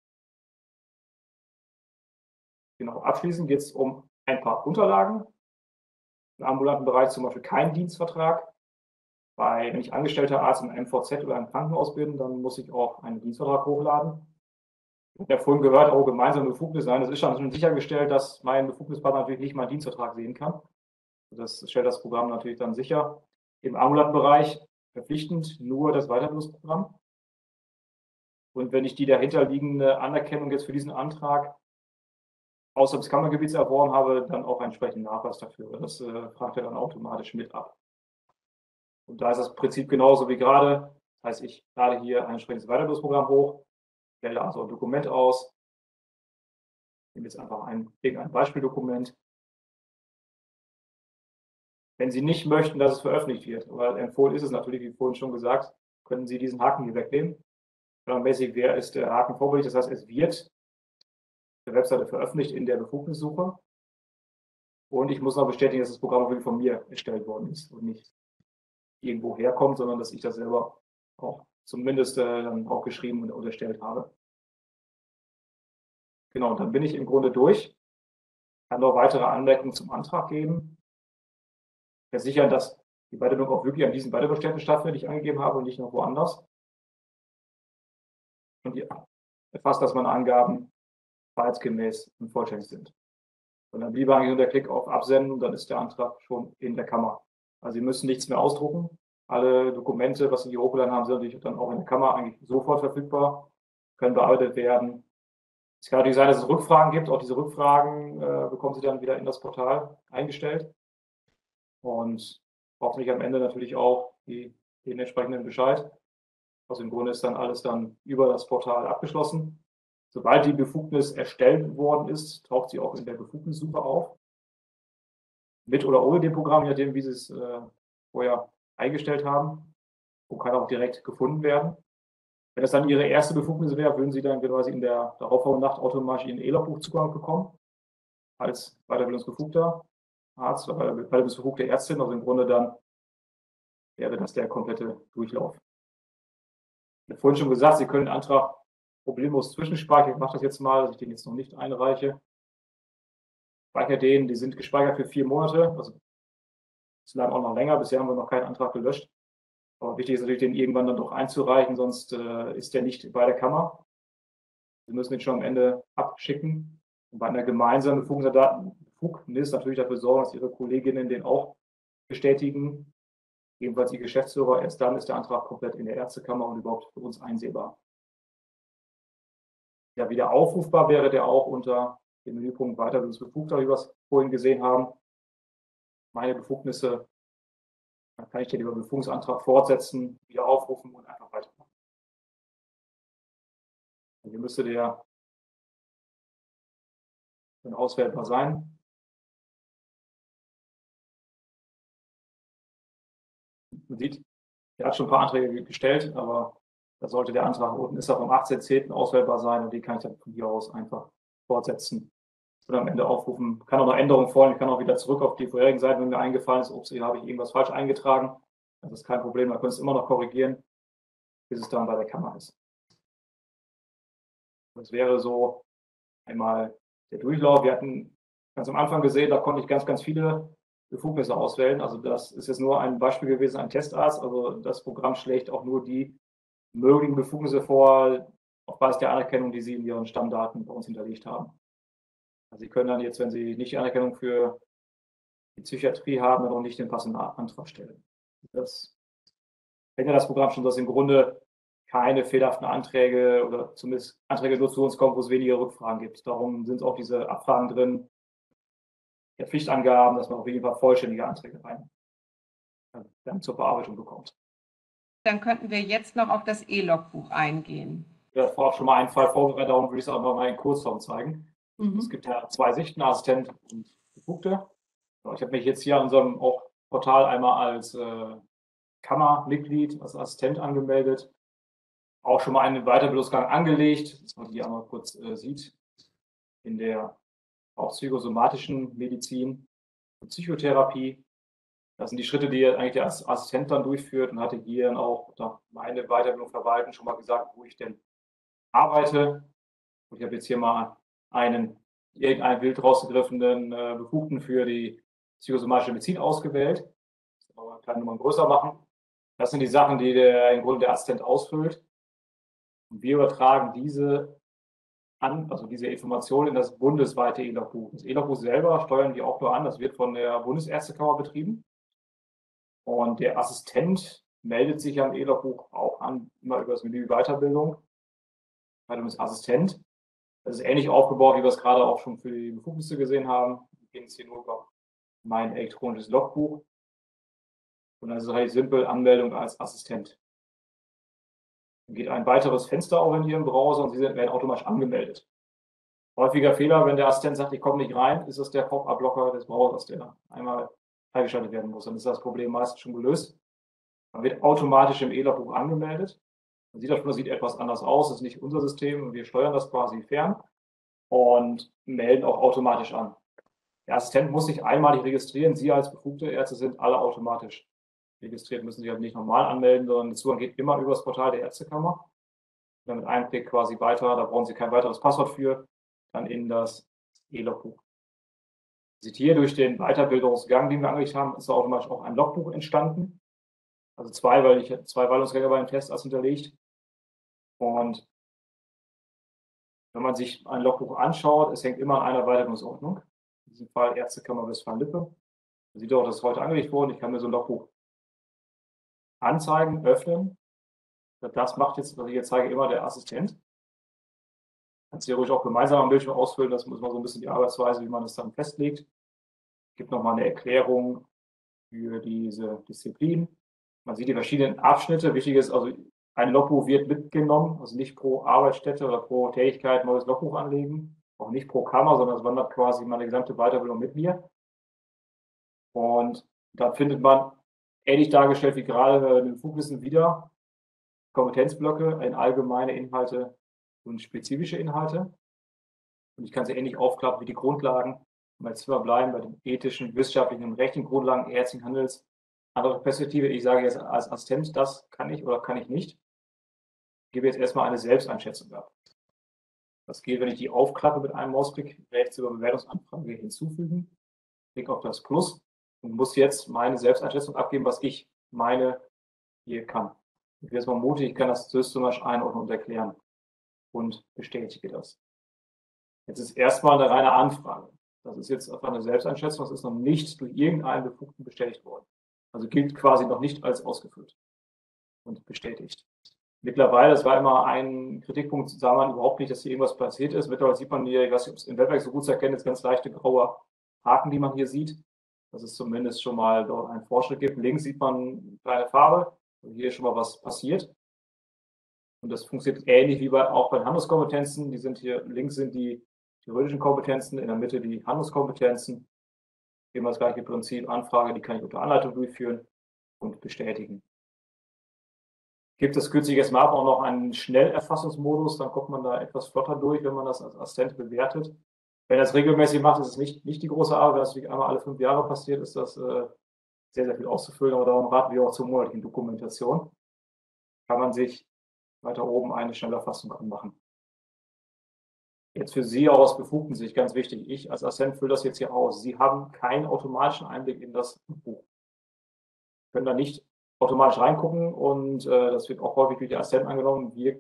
Genau, abschließend geht es um ein paar Unterlagen. Im ambulanten Bereich zum Beispiel kein Dienstvertrag. Wenn ich angestellter Arzt im MVZ oder im Krankenhaus bin, dann muss ich auch einen Dienstvertrag hochladen. Ich habe ja vorhin gehört, auch gemeinsame Befugnis sein. Das ist schon sichergestellt, dass mein Befugnispartner natürlich nicht meinen Dienstvertrag sehen kann. Das stellt das Programm natürlich dann sicher. Im ambulanten Bereich verpflichtend nur das Weiterbildungsprogramm. Und wenn ich die dahinterliegende Anerkennung jetzt für diesen Antrag außerhalb des Kammergebiets erworben habe, dann auch entsprechenden Nachweis dafür. Das fragt er dann automatisch mit ab. Und da ist das Prinzip genauso wie gerade. Das heißt, ich lade hier ein entsprechendes Weiterbildungsprogramm hoch, wähle also ein Dokument aus, nehme jetzt einfach ein Beispieldokument. Wenn Sie nicht möchten, dass es veröffentlicht wird, weil empfohlen ist es natürlich, wie vorhin schon gesagt, können Sie diesen Haken hier wegnehmen. Standardmäßig ist der Haken vorbildlich, das heißt, es wird der Webseite veröffentlicht in der Befugnissuche. Und ich muss noch bestätigen, dass das Programm wirklich von mir erstellt worden ist und nicht irgendwo herkommt, sondern dass ich das selber auch zumindest auch geschrieben und erstellt habe. Genau, und dann bin ich im Grunde durch. Kann noch weitere Anmerkungen zum Antrag geben. Versichern, dass die Weiterbildung auch wirklich an diesen Weiterbildungsstätten stattfindet, die ich angegeben habe und nicht noch woanders. Und erfasst, dass meine Angaben wahrheitsgemäß und vollständig sind. Und dann blieb eigentlich nur der Klick auf Absenden und dann ist der Antrag schon in der Kammer. Also Sie müssen nichts mehr ausdrucken. Alle Dokumente, was Sie hier hochgeladen haben, sind natürlich dann auch in der Kammer eigentlich sofort verfügbar, können bearbeitet werden. Es kann natürlich sein, dass es Rückfragen gibt. Auch diese Rückfragen bekommen Sie dann wieder in das Portal eingestellt. Und hoffentlich am Ende natürlich auch den entsprechenden Bescheid. Also im Grunde ist dann alles dann über das Portal abgeschlossen. Sobald die Befugnis erstellt worden ist, taucht sie auch in der Befugnissuche auf. Mit oder ohne dem Programm, je nachdem, wie Sie es vorher eingestellt haben. Und kann auch direkt gefunden werden. Wenn es dann Ihre erste Befugnis wäre, würden Sie dann quasi in der darauffolgenden Nacht automatisch Ihren E-Logbuchzugang bekommen. Als weiterbildungsbefugter Arzt oder weiterbildungsbefugte Ärztin. Also im Grunde dann wäre das der komplette Durchlauf. Ich habe vorhin schon gesagt, Sie können den Antrag problemlos zwischenspeichern. Ich mache das jetzt mal, dass ich den jetzt noch nicht einreiche. Speichere den, die sind gespeichert für 4 Monate. Also es bleiben auch noch länger. Bisher haben wir noch keinen Antrag gelöscht. Aber wichtig ist natürlich, den irgendwann dann doch einzureichen, sonst ist der nicht bei der Kammer. Wir müssen den schon am Ende abschicken. Und bei einer gemeinsamen Befugnis natürlich dafür sorgen, dass Ihre Kolleginnen den auch bestätigen. Jedenfalls die Geschäftsführer, erst dann ist der Antrag komplett in der Ärztekammer und überhaupt für uns einsehbar. Ja, wieder aufrufbar wäre der auch unter dem Menüpunkt Weiterbildungsbefugter, wie wir es vorhin gesehen haben. Meine Befugnisse, dann kann ich den über Befugungsantrag fortsetzen, wieder aufrufen und einfach weitermachen. Und hier müsste der dann auswählbar sein. Man sieht, Der hat schon ein paar Anträge gestellt, aber da sollte der Antrag unten ist er vom 18.10. auswählbar sein und die kann ich dann von hier aus einfach fortsetzen und am Ende aufrufen. Kann auch noch Änderungen vornehmen, ich kann auch wieder zurück auf die vorherigen Seiten, wenn mir eingefallen ist, ups, hier habe ich irgendwas falsch eingetragen. Das ist kein Problem, man kann es immer noch korrigieren, bis es dann bei der Kammer ist. Das wäre so einmal der Durchlauf. Wir hatten ganz am Anfang gesehen, da konnte ich ganz viele Befugnisse auswählen. Also das ist jetzt nur ein Beispiel gewesen, ein Testarzt. Also das Programm schlägt auch nur die möglichen Befugnisse vor, auf Basis der Anerkennung, die Sie in Ihren Stammdaten bei uns hinterlegt haben. Also Sie können dann jetzt, wenn Sie nicht die Anerkennung für die Psychiatrie haben, dann auch nicht den passenden Antrag stellen. Das kennt ja das Programm schon, dass im Grunde keine fehlerhaften Anträge oder zumindest Anträge nur zu uns kommen, wo es weniger Rückfragen gibt. Darum sind auch diese Abfragen drin, der Pflichtangaben, dass man auf jeden Fall vollständige Anträge rein dann zur Bearbeitung bekommt. Dann könnten wir jetzt noch auf das E-Logbuch eingehen. Ich habe vorab schon mal einen Fall vorbereitet, darum würde ich es auch mal in Kurzform zeigen. Es gibt ja zwei Sichten, Assistent und Befugte. Ich habe mich jetzt hier an unserem Portal einmal als Kammermitglied, als Assistent angemeldet. Auch schon mal einen Weiterbildungsgang angelegt, dass man hier einmal kurz sieht, in der auch psychosomatischen Medizin und Psychotherapie. Das sind die Schritte, die eigentlich der Assistent dann durchführt und hatte hier dann auch meine Weiterbildung verwalten schon mal gesagt, wo ich denn arbeite. Und ich habe jetzt hier mal irgendeinen wild rausgegriffenen Befugten für die psychosomatische Medizin ausgewählt. Das kann man eine kleine Nummer größer machen. Das sind die Sachen, die im Grunde der Assistent ausfüllt. Und wir übertragen diese Informationen in das bundesweite E-Logbuch. Das E-Logbuch selber steuern wir auch nur an. Das wird von der Bundesärztekammer betrieben. Und der Assistent meldet sich am E-Logbuch auch an, immer über das Menü Weiterbildung. Weiterbildungsassistent. Das ist ähnlich aufgebaut, wie wir es gerade auch schon für die Befugnisse gesehen haben. Wir gehen jetzt hier nur über mein elektronisches Logbuch. Und dann ist es halt simpel Anmeldung als Assistent. Dann geht ein weiteres Fenster auf in Ihrem Browser und Sie werden automatisch angemeldet. Häufiger Fehler, wenn der Assistent sagt, ich komme nicht rein, ist es der Pop-up-Blocker des Browsers, der einmal freigeschaltet werden muss. Dann ist das Problem meistens schon gelöst. Man wird automatisch im E-Logbuch angemeldet. Man sieht, das sieht etwas anders aus, das ist nicht unser System und wir steuern das quasi fern und melden auch automatisch an. Der Assistent muss sich einmalig registrieren. Sie als befugte Ärzte sind alle automatisch registriert, müssen sich halt nicht normal anmelden, sondern der Zugang geht immer über das Portal der Ärztekammer. Dann mit einem Klick quasi weiter, da brauchen Sie kein weiteres Passwort für, dann in das E-Logbuch. Sieht hier durch den Weiterbildungsgang, den wir angelegt haben, ist automatisch auch ein Logbuch entstanden. Also weil ich hatte zwei Weiterbildungsgänge bei dem Testarzt hinterlegt. Und wenn man sich ein Logbuch anschaut, es hängt immer an einer Weiterbildungsordnung. In diesem Fall Ärztekammer Westfalen-Lippe. Man sieht auch, dass es heute angelegt wurde. Ich kann mir so ein Logbuch anzeigen, öffnen. Das macht jetzt, was ich jetzt zeige, immer der Assistent. Kannst du ruhig auch gemeinsam am Bildschirm ausfüllen. Das muss man so ein bisschen die Arbeitsweise, wie man es dann festlegt. Es gibt nochmal eine Erklärung für diese Disziplin. Man sieht die verschiedenen Abschnitte. Wichtig ist, also ein Logbuch wird mitgenommen, also nicht pro Arbeitsstätte oder pro Tätigkeit ein neues Logbuch anlegen, auch nicht pro Kammer, sondern es wandert quasi meine gesamte Weiterbildung mit mir. Und da findet man, ähnlich dargestellt wie gerade in den Befugnissen, wieder Kompetenzblöcke in allgemeine Inhalte und spezifische Inhalte. Und ich kann sie ähnlich aufklappen wie die Grundlagen. Und jetzt bleiben bei den ethischen, wissenschaftlichen und rechtlichen Grundlagen ärztlichen Handels. Andere Perspektive, ich sage jetzt als Assistent, das kann ich oder kann ich nicht. Ich gebe jetzt erstmal eine Selbsteinschätzung ab. Das geht, wenn ich die aufklappe mit einem Mausklick, rechts über Bewertungsanfrage hinzufügen, klicke auf das Plus und muss jetzt meine Selbsteinschätzung abgeben, was ich meine hier kann. Ich werde jetzt mal mutig, ich kann das systematisch einordnen und erklären und bestätige das. Jetzt ist erstmal eine reine Anfrage. Das ist jetzt einfach eine Selbsteinschätzung, das ist noch nicht durch irgendeinen Befugten bestätigt worden. Also gilt quasi noch nicht als ausgefüllt und bestätigt. Mittlerweile, das war immer ein Kritikpunkt, sah man überhaupt nicht, dass hier irgendwas passiert ist. Mittlerweile sieht man hier, ich weiß nicht, ob es im Webwerk so gut zu erkennen ist, ganz leichte graue Haken, die man hier sieht. Dass es zumindest schon mal dort einen Fortschritt gibt. Links sieht man eine kleine Farbe, also hier ist schon mal was passiert. Und das funktioniert ähnlich wie auch bei den Handlungskompetenzen. Die sind hier, links sind die theoretischen Kompetenzen, in der Mitte die Handlungskompetenzen. Immer das gleiche Prinzip, Anfrage, die kann ich unter Anleitung durchführen und bestätigen. gibt es kürzlich jetzt mal auch noch einen Schnellerfassungsmodus, dann kommt man da etwas flotter durch, wenn man das als Assistent bewertet. Wenn er das regelmäßig macht, ist es nicht die große Arbeit. Wenn das wirklich einmal alle 5 Jahre passiert, ist das sehr, sehr viel auszufüllen. Aber darum raten wir auch zur monatlichen Dokumentation. Kann man sich weiter oben eine Schnellerfassung anmachen. Jetzt für Sie aus Befugtensicht ganz wichtig. Ich als Assistent fülle das jetzt hier aus. Sie haben keinen automatischen Einblick in das Buch. Sie können da nicht automatisch reingucken und das wird auch häufig durch die Assistenten angenommen. Wir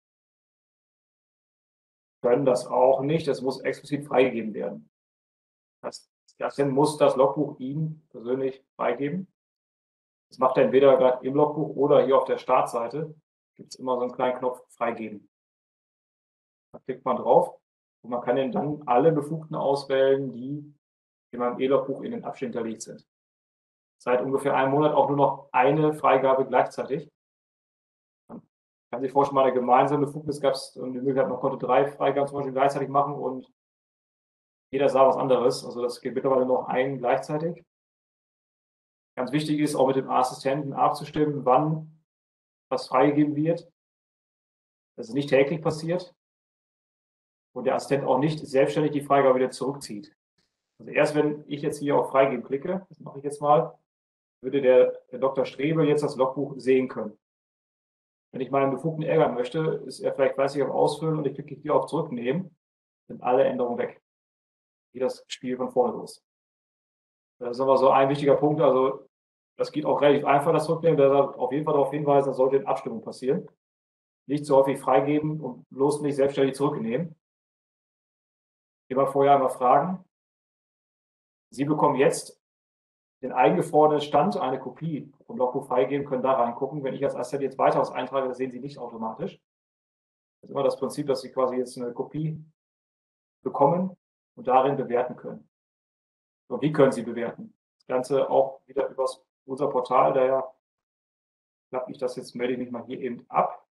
können das auch nicht. Das muss explizit freigegeben werden. Der Assistent muss das Logbuch Ihnen persönlich freigeben. Das macht er entweder gerade im Logbuch oder hier auf der Startseite. Gibt es immer so einen kleinen Knopf Freigeben. Da klickt man drauf und man kann dann alle Befugten auswählen, die in meinem E-Logbuch in den Abschnitt hinterlegt sind. Seit ungefähr einem Monat auch nur noch eine Freigabe gleichzeitig. Man kann sich vorstellen, bei einer gemeinsamen Befugnis gab es die Möglichkeit, man konnte 3 Freigaben zum Beispiel gleichzeitig machen und jeder sah was anderes. Also das geht mittlerweile noch einen gleichzeitig. Ganz wichtig ist auch mit dem Assistenten abzustimmen, wann was freigegeben wird. Dass es nicht täglich passiert und der Assistent auch nicht selbstständig die Freigabe wieder zurückzieht. Also erst wenn ich jetzt hier auf Freigeben klicke, das mache ich jetzt mal, würde der Dr. Strebe jetzt das Logbuch sehen können. Wenn ich meinen Befugten ärgern möchte, ist er vielleicht fleißig am Ausfüllen und ich klicke hier auf Zurücknehmen, sind alle Änderungen weg. Geht das Spiel von vorne los. Das ist aber so ein wichtiger Punkt. Also das geht auch relativ einfach, das Zurücknehmen. Der darf auf jeden Fall darauf hinweisen, das sollte in Abstimmung passieren. Nicht so häufig freigeben und bloß nicht selbstständig zurücknehmen. Immer vorher einmal fragen. Sie bekommen jetzt den eingefrorenen Stand, eine Kopie vom Logbuch freigeben, können da reingucken. Wenn ich als Assistent jetzt weiter was eintrage, das sehen Sie nicht automatisch. Das ist immer das Prinzip, dass Sie quasi jetzt eine Kopie bekommen und darin bewerten können. Und wie können Sie bewerten? Das Ganze auch wieder über unser Portal, daher klappe ich das jetzt, melde ich mich mal hier eben ab.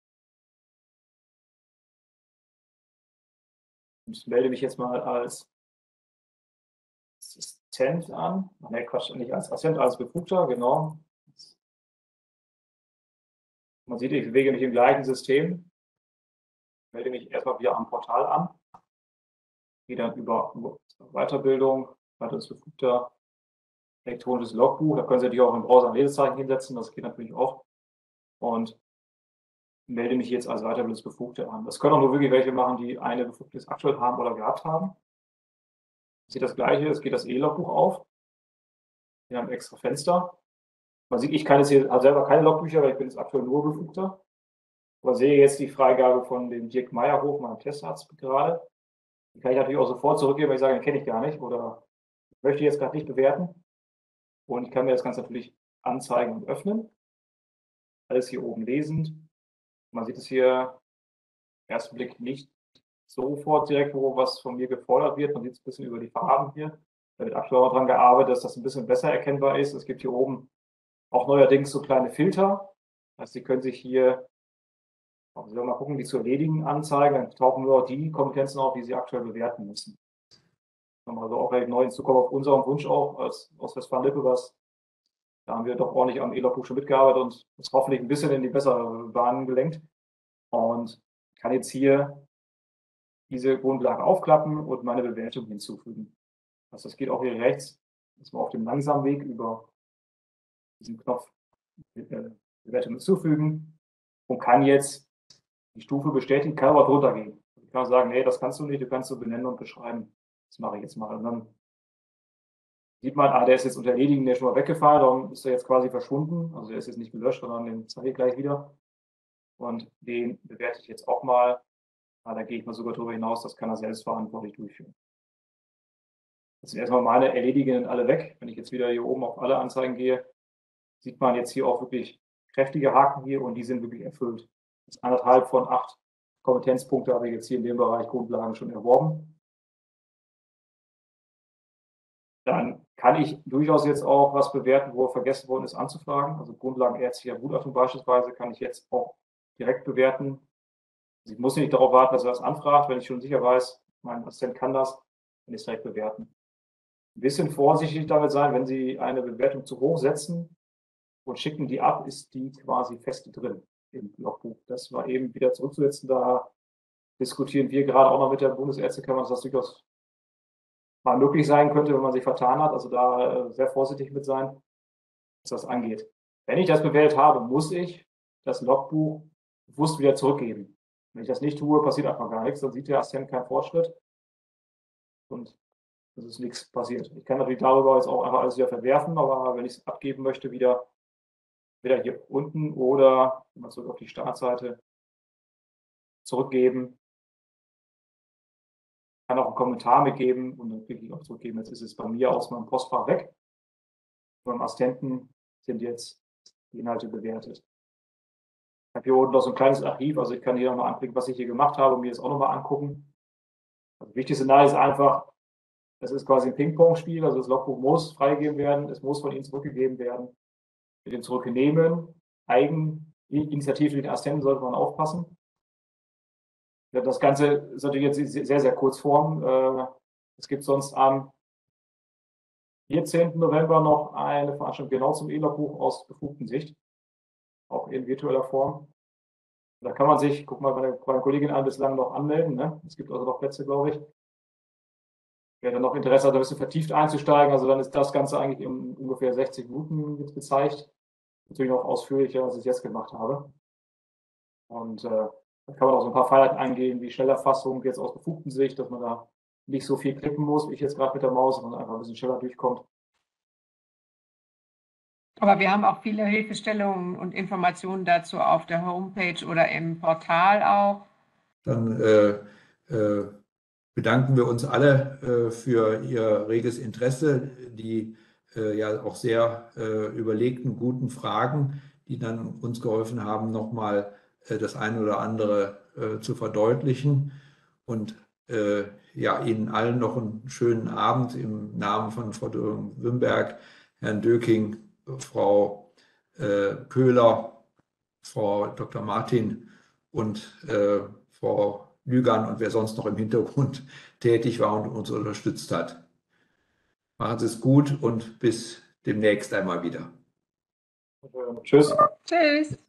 Ich melde mich jetzt mal als Assistent an. Ne, Quatsch, nicht als Assistent, als Befugter, genau. Man sieht, ich bewege mich im gleichen System. Ich melde mich erstmal wieder am Portal an. Gehe dann über Weiterbildung, weiteres Befugter, elektronisches Logbuch. Da können Sie natürlich auch im Browser ein Lesezeichen hinsetzen, das geht natürlich auch. Und melde mich jetzt als Weiterbildungsbefugter an. Das können auch nur wirklich welche machen, die eine Befugnis aktuell haben oder gehabt haben. Sieht das Gleiche, es geht das E-Logbuch auf. Wir haben ein extra Fenster. Man sieht, ich kann jetzt hier selber keine Logbücher, weil ich bin jetzt aktuell nur Befugter. Aber sehe jetzt die Freigabe von dem Dirk Meyerhof, meinem Testarzt gerade. Die kann ich natürlich auch sofort zurückgeben, weil ich sage, den kenne ich gar nicht oder möchte jetzt gerade nicht bewerten. Und ich kann mir das Ganze natürlich anzeigen und öffnen. Alles hier oben lesend. Man sieht es hier im ersten Blick nicht sofort direkt, wo was von mir gefordert wird. Man sieht es ein bisschen über die Farben hier. Da wird aktuell auch daran gearbeitet, dass das ein bisschen besser erkennbar ist. Es gibt hier oben auch neuerdings so kleine Filter. Das heißt, Sie können sich hier, also mal gucken, die zu erledigen anzeigen. Dann tauchen nur noch die Kompetenzen auf, die Sie aktuell bewerten müssen. Also auch relativ neu hinzukommen auf unseren Wunsch auch aus Westfalen-Lippe, da haben wir doch ordentlich am E-Logbuch schon mitgearbeitet und uns hoffentlich ein bisschen in die bessere Bahn gelenkt. Und kann jetzt hier diese Grundlage aufklappen und meine Bewertung hinzufügen. Also das geht auch hier rechts, dass man auf dem langsamen Weg über diesen Knopf Bewertung hinzufügen und kann jetzt die Stufe bestätigen, kann aber drunter gehen. Ich kann sagen, nee, das kannst du nicht, du kannst so benennen und beschreiben. Das mache ich jetzt mal. Und dann sieht man, der ist jetzt unter Erledigen, der ist schon mal weggefallen, darum ist er jetzt quasi verschwunden. Also der ist jetzt nicht gelöscht, sondern den zeige ich gleich wieder. Und den bewerte ich jetzt auch mal. Da gehe ich mal sogar darüber hinaus, das kann er selbstverantwortlich durchführen. Jetzt sind erstmal meine Erledigenden alle weg. Wenn ich jetzt wieder hier oben auf alle Anzeigen gehe, sieht man jetzt hier auch wirklich kräftige Haken hier und die sind wirklich erfüllt. Das 1,5 von 8 Kompetenzpunkte habe ich jetzt hier in dem Bereich Grundlagen schon erworben. Dann kann ich durchaus jetzt auch was bewerten, wo vergessen worden ist anzufragen. Also grundlagenärztlicher Gutachtung beispielsweise kann ich jetzt auch direkt bewerten. Also ich muss nicht darauf warten, dass er das anfragt. Wenn ich schon sicher weiß, mein Assistent kann das, kann ich es direkt bewerten. Ein bisschen vorsichtig damit sein, wenn Sie eine Bewertung zu hoch setzen und schicken die ab, ist die quasi fest drin. im Logbuch. Das war eben wieder zurückzusetzen. Da diskutieren wir gerade auch noch mit der Bundesärztekammer, dass das durchaus mal möglich sein könnte, wenn man sich vertan hat. Also da sehr vorsichtig mit sein, was das angeht. Wenn ich das bewählt habe, muss ich das Logbuch bewusst wieder zurückgeben. Wenn ich das nicht tue, passiert einfach gar nichts. Dann sieht der Assistent keinen Fortschritt und es ist nichts passiert. Ich kann natürlich darüber jetzt auch einfach alles wieder verwerfen, aber wenn ich es abgeben möchte, wieder hier unten oder wenn man zurück auf die Startseite zurückgeben. Kann auch einen Kommentar mitgeben und dann klicke ich auch zurückgeben. Jetzt ist es bei mir aus meinem Postfach weg. Beim Assistenten sind jetzt die Inhalte bewertet. Ich habe hier unten noch so ein kleines Archiv, also ich kann hier nochmal anklicken, was ich hier gemacht habe und mir das auch nochmal angucken. Das wichtigste Signal ist einfach, das ist quasi ein Ping-Pong-Spiel, also das Logbuch muss freigegeben werden, es muss von Ihnen zurückgegeben werden. Mit dem Zurücknehmen, Eigeninitiative durch den Assistenten sollte man aufpassen. Das Ganze ist natürlich jetzt sehr, sehr Kurzform. Es gibt sonst am 14. November noch eine Veranstaltung genau zum E-Logbuch aus befugten Sicht, auch in virtueller Form. Da kann man sich, guck mal bei der Kollegin an, bislang noch anmelden. Ne? Es gibt also noch Plätze, glaube ich. Wer dann noch Interesse hat, ein bisschen vertieft einzusteigen, also dann ist das Ganze eigentlich in ungefähr 60 Minuten gezeigt. Natürlich noch ausführlicher, als ich es jetzt gemacht habe. Und da kann man auch so ein paar Feinheiten eingehen, wie Schnellerfassung jetzt aus befugten Sicht, dass man da nicht so viel klicken muss, wie ich jetzt gerade mit der Maus, sondern einfach ein bisschen schneller durchkommt. Aber wir haben auch viele Hilfestellungen und Informationen dazu auf der Homepage oder im Portal auch. Dann bedanken wir uns alle für Ihr reges Interesse, die ja auch sehr überlegten, guten Fragen, die dann uns geholfen haben, nochmal das eine oder andere zu verdeutlichen. Und ja, Ihnen allen noch einen schönen Abend im Namen von Frau Wimberg, Herrn Döking, Frau Köhler, Frau Dr. Martin und Frau Lügern und wer sonst noch im Hintergrund tätig war und uns unterstützt hat. Machen Sie es gut und bis demnächst einmal wieder. Tschüss. Tschüss.